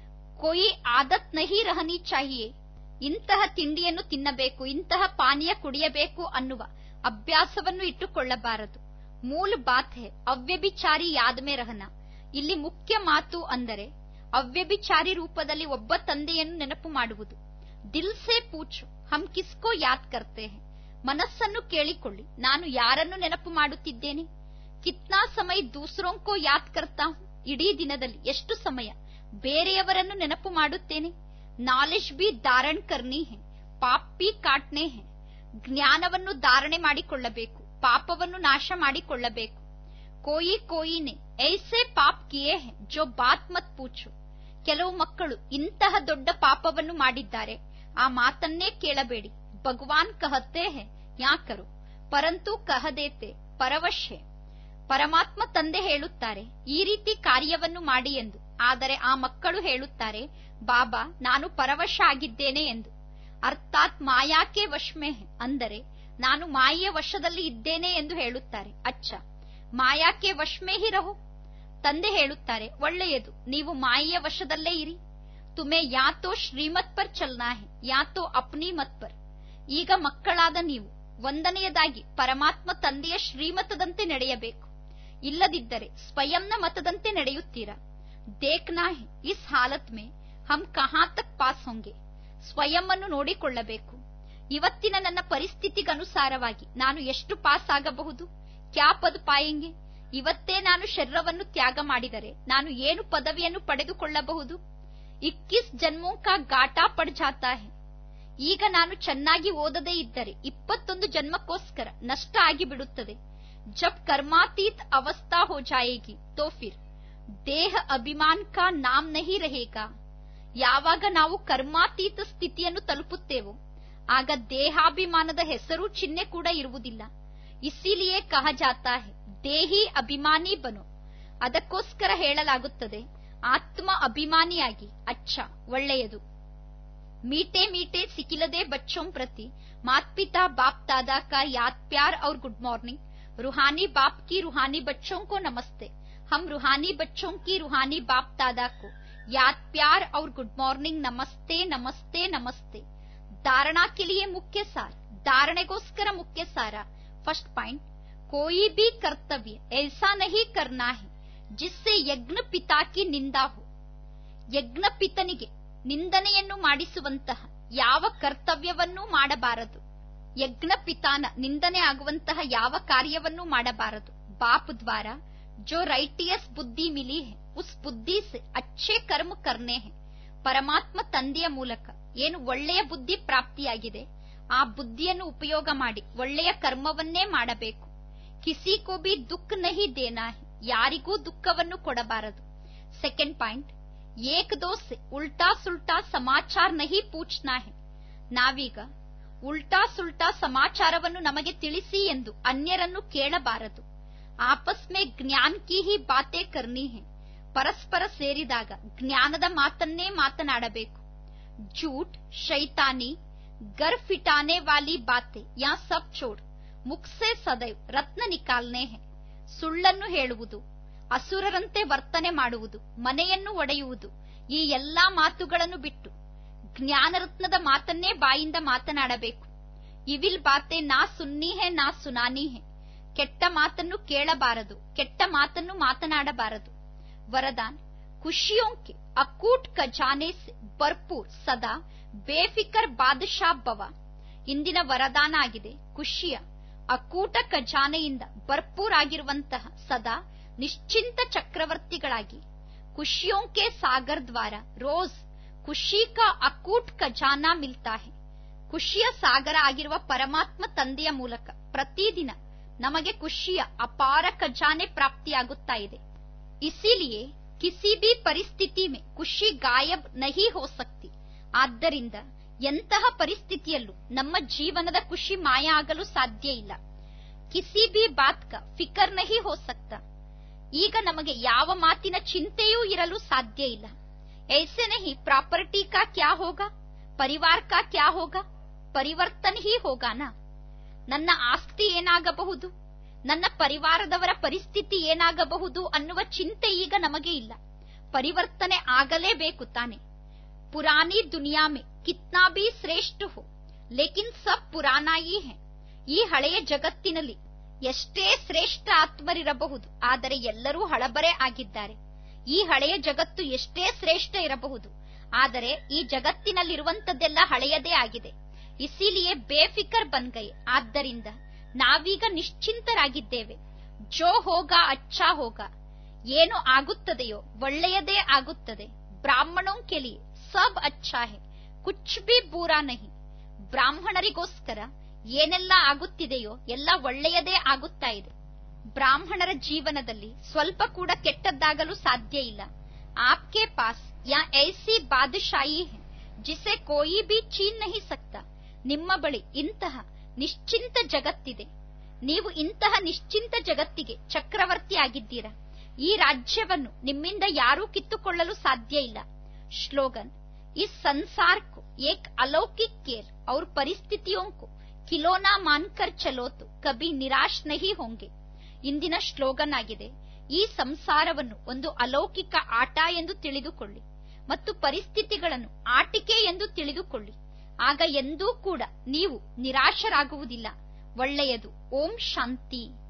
ಕೋಯಿ ಆದತ್ ನಹೀ ರಹನಿ ಚಾಹಿಯೇ, ಇಂತಹ ತಿಂಡಿಯನ್ನು ತಿನ್ನಬೇಕು, ಇಂತಹ ಪಾನೀಯ ಕುಡಿಯಬೇಕು ಅನ್ನುವ ಅಭ್ಯಾಸವನ್ನು ಇಟ್ಟುಕೊಳ್ಳಬಾರದು. ಮೂಲ ಬಾತ್ ಹೈ ಅವ್ಯಭಿಚಾರಿ ಯಾದ್ ಮೇ ರಹನ. ಇಲ್ಲಿ ಮುಖ್ಯ ಮಾತು ಅಂದರೆ ಅವ್ಯಭಿಚಾರಿ ರೂಪದಲ್ಲಿ ಒಬ್ಬ ತಂದೆಯನ್ನು ನೆನಪು ಮಾಡುವುದು. ದಿಲ್ ಸೇ ಪೂಛೋ ಹಮ್ ಕಿಸ್ಕೋ ಯಾದ್ ಕರ್ತೆ ಹೈ, ಮನಸ್ಸನ್ನು ಕೇಳಿಕೊಳ್ಳಿ, ನಾನು ಯಾರನ್ನು ನೆನಪು ಮಾಡುತ್ತಿದ್ದೇನೆ. ಕಿತ್ನಾ ಸಮಯ ದೂಸರೋಂಕೋ ಯಾದ್ ಕರ್ತಾ ಹೂಂ, ಇಡೀ ದಿನದಲ್ಲಿ ಎಷ್ಟು ಸಮಯ ಬೇರೆಯವರನ್ನು ನೆನಪು ಮಾಡುತ್ತೇನೆ. ನಾಲೆಜ್ ಬಿ ಧಾರಣ್ ಕರ್ನಿ ಹೈ, ಪಾಪ್ ಬಿ ಕಾಟ್ನೆ ಹೈ. ಜ್ಞಾನವನ್ನು ಧಾರಣೆ ಮಾಡಿಕೊಳ್ಳಬೇಕು, ಪಾಪವನ್ನು ನಾಶ ಮಾಡಿಕೊಳ್ಳಬೇಕು. ಕೋಯಿ ಕೋಯಿನೆ ಐಸೆ ಪಾಪ್ ಕಿಯೇ ಹೈ ಜೋ ಬಾತ್ ಮತ್ ಪೂಛೋ. ಕೆಲವು ಮಕ್ಕಳು ಇಂತಹ ದೊಡ್ಡ ಪಾಪವನ್ನು ಮಾಡಿದ್ದಾರೆ, ಆ ಮಾತನ್ನೇ ಕೇಳಬೇಡಿ. ಭಗವಾನ್ ಕಹತೆ ಹೈ ಯಾ ಕರೋ ಪರಂತು ಕಹದೇತೆ ಪರವಶ್ಯ. ಪರಮಾತ್ಮ ತಂದೆ ಹೇಳುತ್ತಾರೆ ಈ ರೀತಿ ಕಾರ್ಯವನ್ನು ಮಾಡಿ ಎಂದು, ಆದರೆ ಆ ಮಕ್ಕಳು ಹೇಳುತ್ತಾರೆ ಬಾಬಾ ನಾನು ಪರವಶ ಆಗಿದ್ದೇನೆ ಎಂದು. ಅರ್ಥಾತ್ ಮಾಯಾಕೆ ವಶ್ಮೆ ಹೈ, ಅಂದರೆ ನಾನು ಮಾಯೆಯ ವಶದಲ್ಲಿ ಇದ್ದೇನೆ ಎಂದು ಹೇಳುತ್ತಾರೆ. ಅಚ್ಚ ಮಾಯಾಕೆ ವಶ್ಮೆ ಹಿ ರಹೋ. ತಂದೆ ಹೇಳುತ್ತಾರೆ ಒಳ್ಳೆಯದು, ನೀವು ಮಾಯೆಯ ವಶದಲ್ಲೇ ಇರಿ. ತುಮೆ ಯಾತೋ ಶ್ರೀಮತ್ ಪರ್ ಚಲ್ನಾ ಹೈ ಯಾತೋ ಅಪ್ನಿ ಮತ್ ಪರ್. ಈಗ ಮಕ್ಕಳಾದ ನೀವು ಒಂದನೆಯದಾಗಿ ಪರಮಾತ್ಮ ತಂದೆಯ ಶ್ರೀಮತದಂತೆ ನಡೆಯಬೇಕು, ಇಲ್ಲದಿದ್ದರೆ ಸ್ವಯಂನ ಮತದಂತೆ ನಡೆಯುತ್ತೀರಾ. ದೇಖ್ನಾ ಹೈ ಇಸ್ ಹಾಲತ್ ಮೇ ಹಮ್ ಕಹಾ ತಕ್ ಪಾಸ್ ಹೋಂಗೆ. ಸ್ವಯಂ ಅನ್ನು ನೋಡಿಕೊಳ್ಳಬೇಕು. ಇವತ್ತಿನ ನನ್ನ ಪರಿಸ್ಥಿತಿಗನುಸಾರವಾಗಿ ನಾನು ಎಷ್ಟು ಪಾಸ್ ಆಗಬಹುದು. ಕ್ಯಾ ಪದ್ ಪಾಯೆಂಗೆ. ಇವತ್ತೇ ನಾನು ಶರೀರವನ್ನು ತ್ಯಾಗ ಮಾಡಿದರೆ ನಾನು ಏನು ಪದವಿಯನ್ನು ಪಡೆದುಕೊಳ್ಳಬಹುದು. ಇಕ್ಕಿಸ್ ಜನ್ಮೋ ಕಾ ಗಾಟಾ ಪಡ್ ಜಾತಾ ಹೈ. ಈಗ ನಾನು ಚೆನ್ನಾಗಿ ಓದದೇ ಇದ್ದರೆ ಇಪ್ಪತ್ತೊಂದು ಜನ್ಮಕ್ಕೋಸ್ಕರ ನಷ್ಟ ಆಗಿಬಿಡುತ್ತದೆ. ಜಬ್ ಕರ್ಮಾತೀತ್ ಅವಸ್ಥಾ ಹೋ ಜಾಯೇಗಿ ತೋ ಫಿರ್ ದೇಹ ಅಭಿಮಾನ್ ಕಾ ನಾಮ್ ನಹಿ ರಹೇಗಾ. ಯಾವಾಗ ನಾವು ಕರ್ಮಾತೀತ ಸ್ಥಿತಿಯನ್ನು ತಲುಪುತ್ತೇವೋ ಆಗ ದೇಹಾಭಿಮಾನದ ಹೆಸರು ಚಿಹ್ನೆ ಕೂಡ ಇರುವುದಿಲ್ಲ. ಇಸಿಲಿಯೇ ಕಹ ಜಾತಾ ಹೈ ದೇಹಿ ಅಭಿಮಾನಿ ಬನೋ. ಅದಕ್ಕೋಸ್ಕರ ಹೇಳಲಾಗುತ್ತದೆ ಆತ್ಮ ಅಭಿಮಾನಿಯಾಗಿ. ಅಚ್ಚ ಒಳ್ಳೆಯದು. मीठे मीठे सिकिलदे बच्चों प्रति मात पिता बाप दादा का याद प्यार और गुड मॉर्निंग. रूहानी बाप की रूहानी बच्चों को नमस्ते. हम रूहानी बच्चों की रूहानी बाप दादा को याद प्यार और गुड मॉर्निंग नमस्ते नमस्ते नमस्ते. धारणा के लिए मुख्य सार, धारणेಗೋಸ್ಕರ मुख्य सारा. फर्स्ट पॉइंट, कोई भी कर्तव्य ऐसा नहीं करना है जिससे यज्ञ पिता की निंदा हो. यज्ञ पितನಿಗೆ ನಿಂದನೆಯನ್ನು ಮಾಡಿಸುವಂತಹ ಯಾವ ಕರ್ತವ್ಯವನ್ನೂ ಮಾಡಬಾರದು. ಯಜ್ಞ ಪಿತಾನ ನಿಂದನೆ ಆಗುವಂತಹ ಯಾವ ಕಾರ್ಯವನ್ನೂ ಮಾಡಬಾರದು. ಬಾಪ್ ದ್ವಾರ ಜೋ ರೈಟಿಯಸ್ ಬುದ್ಧಿ ಮಿಲಿ ಹೈ ಉಸ್ ಬುದ್ಧಿ ಸೆ ಅಚ್ಚೆ ಕರ್ಮ ಕರ್ನೆ ಹೈ. ಪರಮಾತ್ಮ ತಂದೆಯ ಮೂಲಕ ಏನು ಒಳ್ಳೆಯ ಬುದ್ಧಿ ಪ್ರಾಪ್ತಿಯಾಗಿದೆ ಆ ಬುದ್ಧಿಯನ್ನು ಉಪಯೋಗ ಮಾಡಿ ಒಳ್ಳೆಯ ಕರ್ಮವನ್ನೇ ಮಾಡಬೇಕು. ಕಿಸಿ ಕೋ ಬಿ ದುಃಖ ನಹಿ ದೇನಾ ಹೈ, ಯಾರಿಗೂ ದುಃಖವನ್ನು ಕೊಡಬಾರದು. ಸೆಕೆಂಡ್ ಪಾಯಿಂಟ್, ಏಕ್ ದೋ ಸೆ ಉಲ್ಟಾ ಸುಲ್ಟಾ ಸಮಾಚಾರ ನಹಿ ಪೂಚ್ನಾ ಹೈ. ನಾವೀಗ ಉಲ್ಟಾ ಸುಲ್ಟಾ ಸಮಾಚಾರವನ್ನು ನಮಗೆ ತಿಳಿಸಿ ಎಂದು ಅನ್ಯರನ್ನು ಕೇಳಬಾರದು. ಆಪಸ್ ಮೇ ಜ್ಞಾನ್ ಕಿ ಹಿ ಬಾತೆ ಕರ್ನಿ ಹೈ. ಪರಸ್ಪರ ಸೇರಿದಾಗ ಜ್ಞಾನದ ಮಾತನ್ನೇ ಮಾತನಾಡಬೇಕು. ಜೂಟ್, ಶೈತಾನಿ, ಗರ್ ಫಿಟಾನೆ ವಾಲಿ ಬಾತೆ ಯಾ ಸಬ್ ಚೋಡ್ ಮುಖ್ಸೆ ಸದೈವ್ ರತ್ನ ನಿಕಾಲ್ನೆ ಹೈ. ಸುಳ್ಳನ್ನು ಹೇಳುವುದು, ಅಸುರರಂತೆ ವರ್ತನೆ ಮಾಡುವುದು, ಮನೆಯನ್ನು ಒಡೆಯುವುದು, ಈ ಎಲ್ಲಾ ಮಾತುಗಳನ್ನು ಬಿಟ್ಟು ಜ್ಞಾನರತ್ನದ ಮಾತನ್ನೇ ಬಾಯಿಂದ ಮಾತನಾಡಬೇಕು. ಇವಿಲ್ ಬಾತೆ ನಾ ಸುನ್ನಿ ಹೇ ನಾ ಸುನಾನಿ ಹೇ. ಕೆಟ್ಟ ಮಾತನ್ನು ಕೇಳಬಾರದು, ಕೆಟ್ಟ ಮಾತನ್ನು ಮಾತನಾಡಬಾರದು. ವರದಾನ್ ಖುಷಿಯೋಂ ಕೆ ಅಕೂಟ್ ಖಜಾನೆ ಸೆ ಭರ್ಪೂರ್ ಸದಾ ಬೇಫಿಕರ್ ಬಾದಶಾ ಭವ. ಇಂದಿನ ವರದಾನ ಆಗಿದೆ, ಖುಷಿಯ ಅಕೂಟ ಖಜಾನೆಯಿಂದ ಭರ್ಪೂರ್ ಆಗಿರುವಂತಹ ಸದಾ ನಿಶ್ಚಿಂತ ಚಕ್ರವರ್ತಿಗಳಾಗಿ. ಖುಷಿಯೋಂ ಕೆ ಸಾಗರ್ ದ್ವಾರ ರೋಜ್ ಖುಷಿ ಕಾ ಅಕೂಟ್ ಖಜಾನಾ ಮಿಲ್ತಾ ಹೈ. ಖುಷಿಯ ಸಾಗರ ಆಗಿರುವ ಪರಮಾತ್ಮ ತಂದೆಯ ಮೂಲಕ ಪ್ರತಿದಿನ ನಮಗೆ ಖುಷಿಯ ಅಪಾರ ಖಜಾನೆ ಪ್ರಾಪ್ತಿಯಾಗುತ್ತಾ ಇದೆ. ಇಸಿಲಿಯೇ ಕಿಸಿ ಬಿ ಪರಿಸ್ಥಿತಿ ಮೇ ಖುಷಿ ಗಾಯಬ್ ನಹಿ ಹೋ ಸಕ್ತಿ. ಆದ್ದರಿಂದ ಎಂತಹ ಪರಿಸ್ಥಿತಿಯಲ್ಲೂ ನಮ್ಮ ಜೀವನದ ಖುಷಿ ಮಾಯ ಆಗಲು ಸಾಧ್ಯ ಇಲ್ಲ. ಕಿಸಿ ಬಿ ಬಾತ್ ಕಾ ಫಿಕರ್ ನಹಿ ಹೋ ಸಕ್ತಾ. ಈಗ ನಮಗೆ ಯಾವ ಮಾತಿನ ಚಿಂತೆಯೂ ಇರಲು ಸಾಧ್ಯ ಇಲ್ಲ. ऐसे नहीं प्रॉपर्टी का क्या होगा, परिवार का क्या होगा, ಪರಿವರ್ತನ ಹೀ ಹೋಗಾನ. ನನ್ನ ಆಸ್ತಿ ಏನಾಗಬಹುದು, ನನ್ನ ಪರಿವಾರದವರ ಪರಿಸ್ಥಿತಿ ಏನಾಗಬಹುದು ಅನ್ನುವ ಚಿಂತೆ ಈಗ ನಮಗೆ ಇಲ್ಲ. ಪರಿವರ್ತನೆ ಆಗಲೇಬೇಕು ತಾನೆ. ಪುರಾನಿ ದುನಿಯಾ ಮೇ ಕಿತ್ನಾ ಭೀ ಶ್ರೇಷ್ಠ ಹೋ ಲೇಕಿನ್ ಸಬ್ ಪುರಾನಾ ಹೀ ಹೈ. ಈ ಹಳೆಯ ಜಗತ್ತಿನಲ್ಲಿ ಎಷ್ಟೇ ಶ್ರೇಷ್ಠ ಆತ್ಮರಿರಬಹುದು, ಆದರೆ ಎಲ್ಲರೂ ಹಳಬರೇ ಆಗಿದ್ದಾರೆ. ಈ ಹಳೆಯ ಜಗತ್ತು ಎಷ್ಟೇ ಶ್ರೇಷ್ಠ ಇರಬಹುದು, ಆದರೆ ಈ ಜಗತ್ತಿನಲ್ಲಿರುವಂತದ್ದೆಲ್ಲ ಹಳೆಯದೇ ಆಗಿದೆ. ಇಸಿಲಿಯೇ ಬೇಫಿಕರ್ ಬನ್ ಗಯೆ. ಆದ್ದರಿಂದ ನಾವೀಗ ನಿಶ್ಚಿಂತರಾಗಿದ್ದೇವೆ. ಜೋ ಹೋಗಾ ಅಚ್ಚಾ ಹೋಗಾ. ಏನು ಆಗುತ್ತದೆಯೋ ಒಳ್ಳೆಯದೇ ಆಗುತ್ತದೆ. ಬ್ರಾಹ್ಮಣೋಂ ಕೆ ಲಿಯೆ ಸಬ್ ಅಚ್ಚಾ ಹೈ, ಕುಚ್ ಭಿ ಬೂರಾ ನಹಿ. ಬ್ರಾಹ್ಮಣರಿಗೋಸ್ಕರ ಏನೆಲ್ಲ ಆಗುತ್ತಿದೆಯೋ ಎಲ್ಲ ಒಳ್ಳೆಯದೇ ಆಗುತ್ತಾ ಇದೆ. ಬ್ರಾಹ್ಮಣರ ಜೀವನದಲ್ಲಿ ಸ್ವಲ್ಪ ಕೂಡ ಕೆಟ್ಟದ್ದಾಗಲು ಸಾಧ್ಯ ಇಲ್ಲ. ಆಪ್ಕೆ ಪಾಸ್ ಯಾ ಐಸಿ ಬಾದಶಾಹಿ ಹೈ ಜಿಸೆ ಕೋಯಿ ಭಿ ಚೀನ್ ನಹಿ ಸಕ್ತಾ. ನಿಮ್ಮ ಬಳಿ ಇಂತಹ ನಿಶ್ಚಿಂತ ಜಗತ್ತಿದೆ. ನೀವು ಇಂತಹ ನಿಶ್ಚಿಂತ ಜಗತ್ತಿಗೆ ಚಕ್ರವರ್ತಿ ಆಗಿದ್ದೀರಾ. ಈ ರಾಜ್ಯವನ್ನು ನಿಮ್ಮಿಂದ ಯಾರೂ ಕಿತ್ತುಕೊಳ್ಳಲು ಸಾಧ್ಯ ಇಲ್ಲ. ಶ್ಲೋಗನ್ इस संसार को एक अलौकिक खेल और परिस्थितियों को खिलौना मानकर चलो तो कभी निराश नहीं होंगे. ಇಂದಿನ ಶ್ಲೋಗನ್ ಆಗಿದೆ, ಈ ಸಂಸಾರವನ್ನು ಒಂದು ಅಲೌಕಿಕ ಆಟ ಎಂದು ತಿಳಿದುಕೊಳ್ಳಿ ಮತ್ತು ಪರಿಸ್ಥಿತಿಗಳನ್ನು ಆಟಿಕೆ ಎಂದು ತಿಳಿದುಕೊಳ್ಳಿ. ಆಗ ಎಂದೂ ಕೂಡ ನೀವು ನಿರಾಶರಾಗುವುದಿಲ್ಲ. ಒಳ್ಳೆಯದು. ಓಂ ಶಾಂತಿ.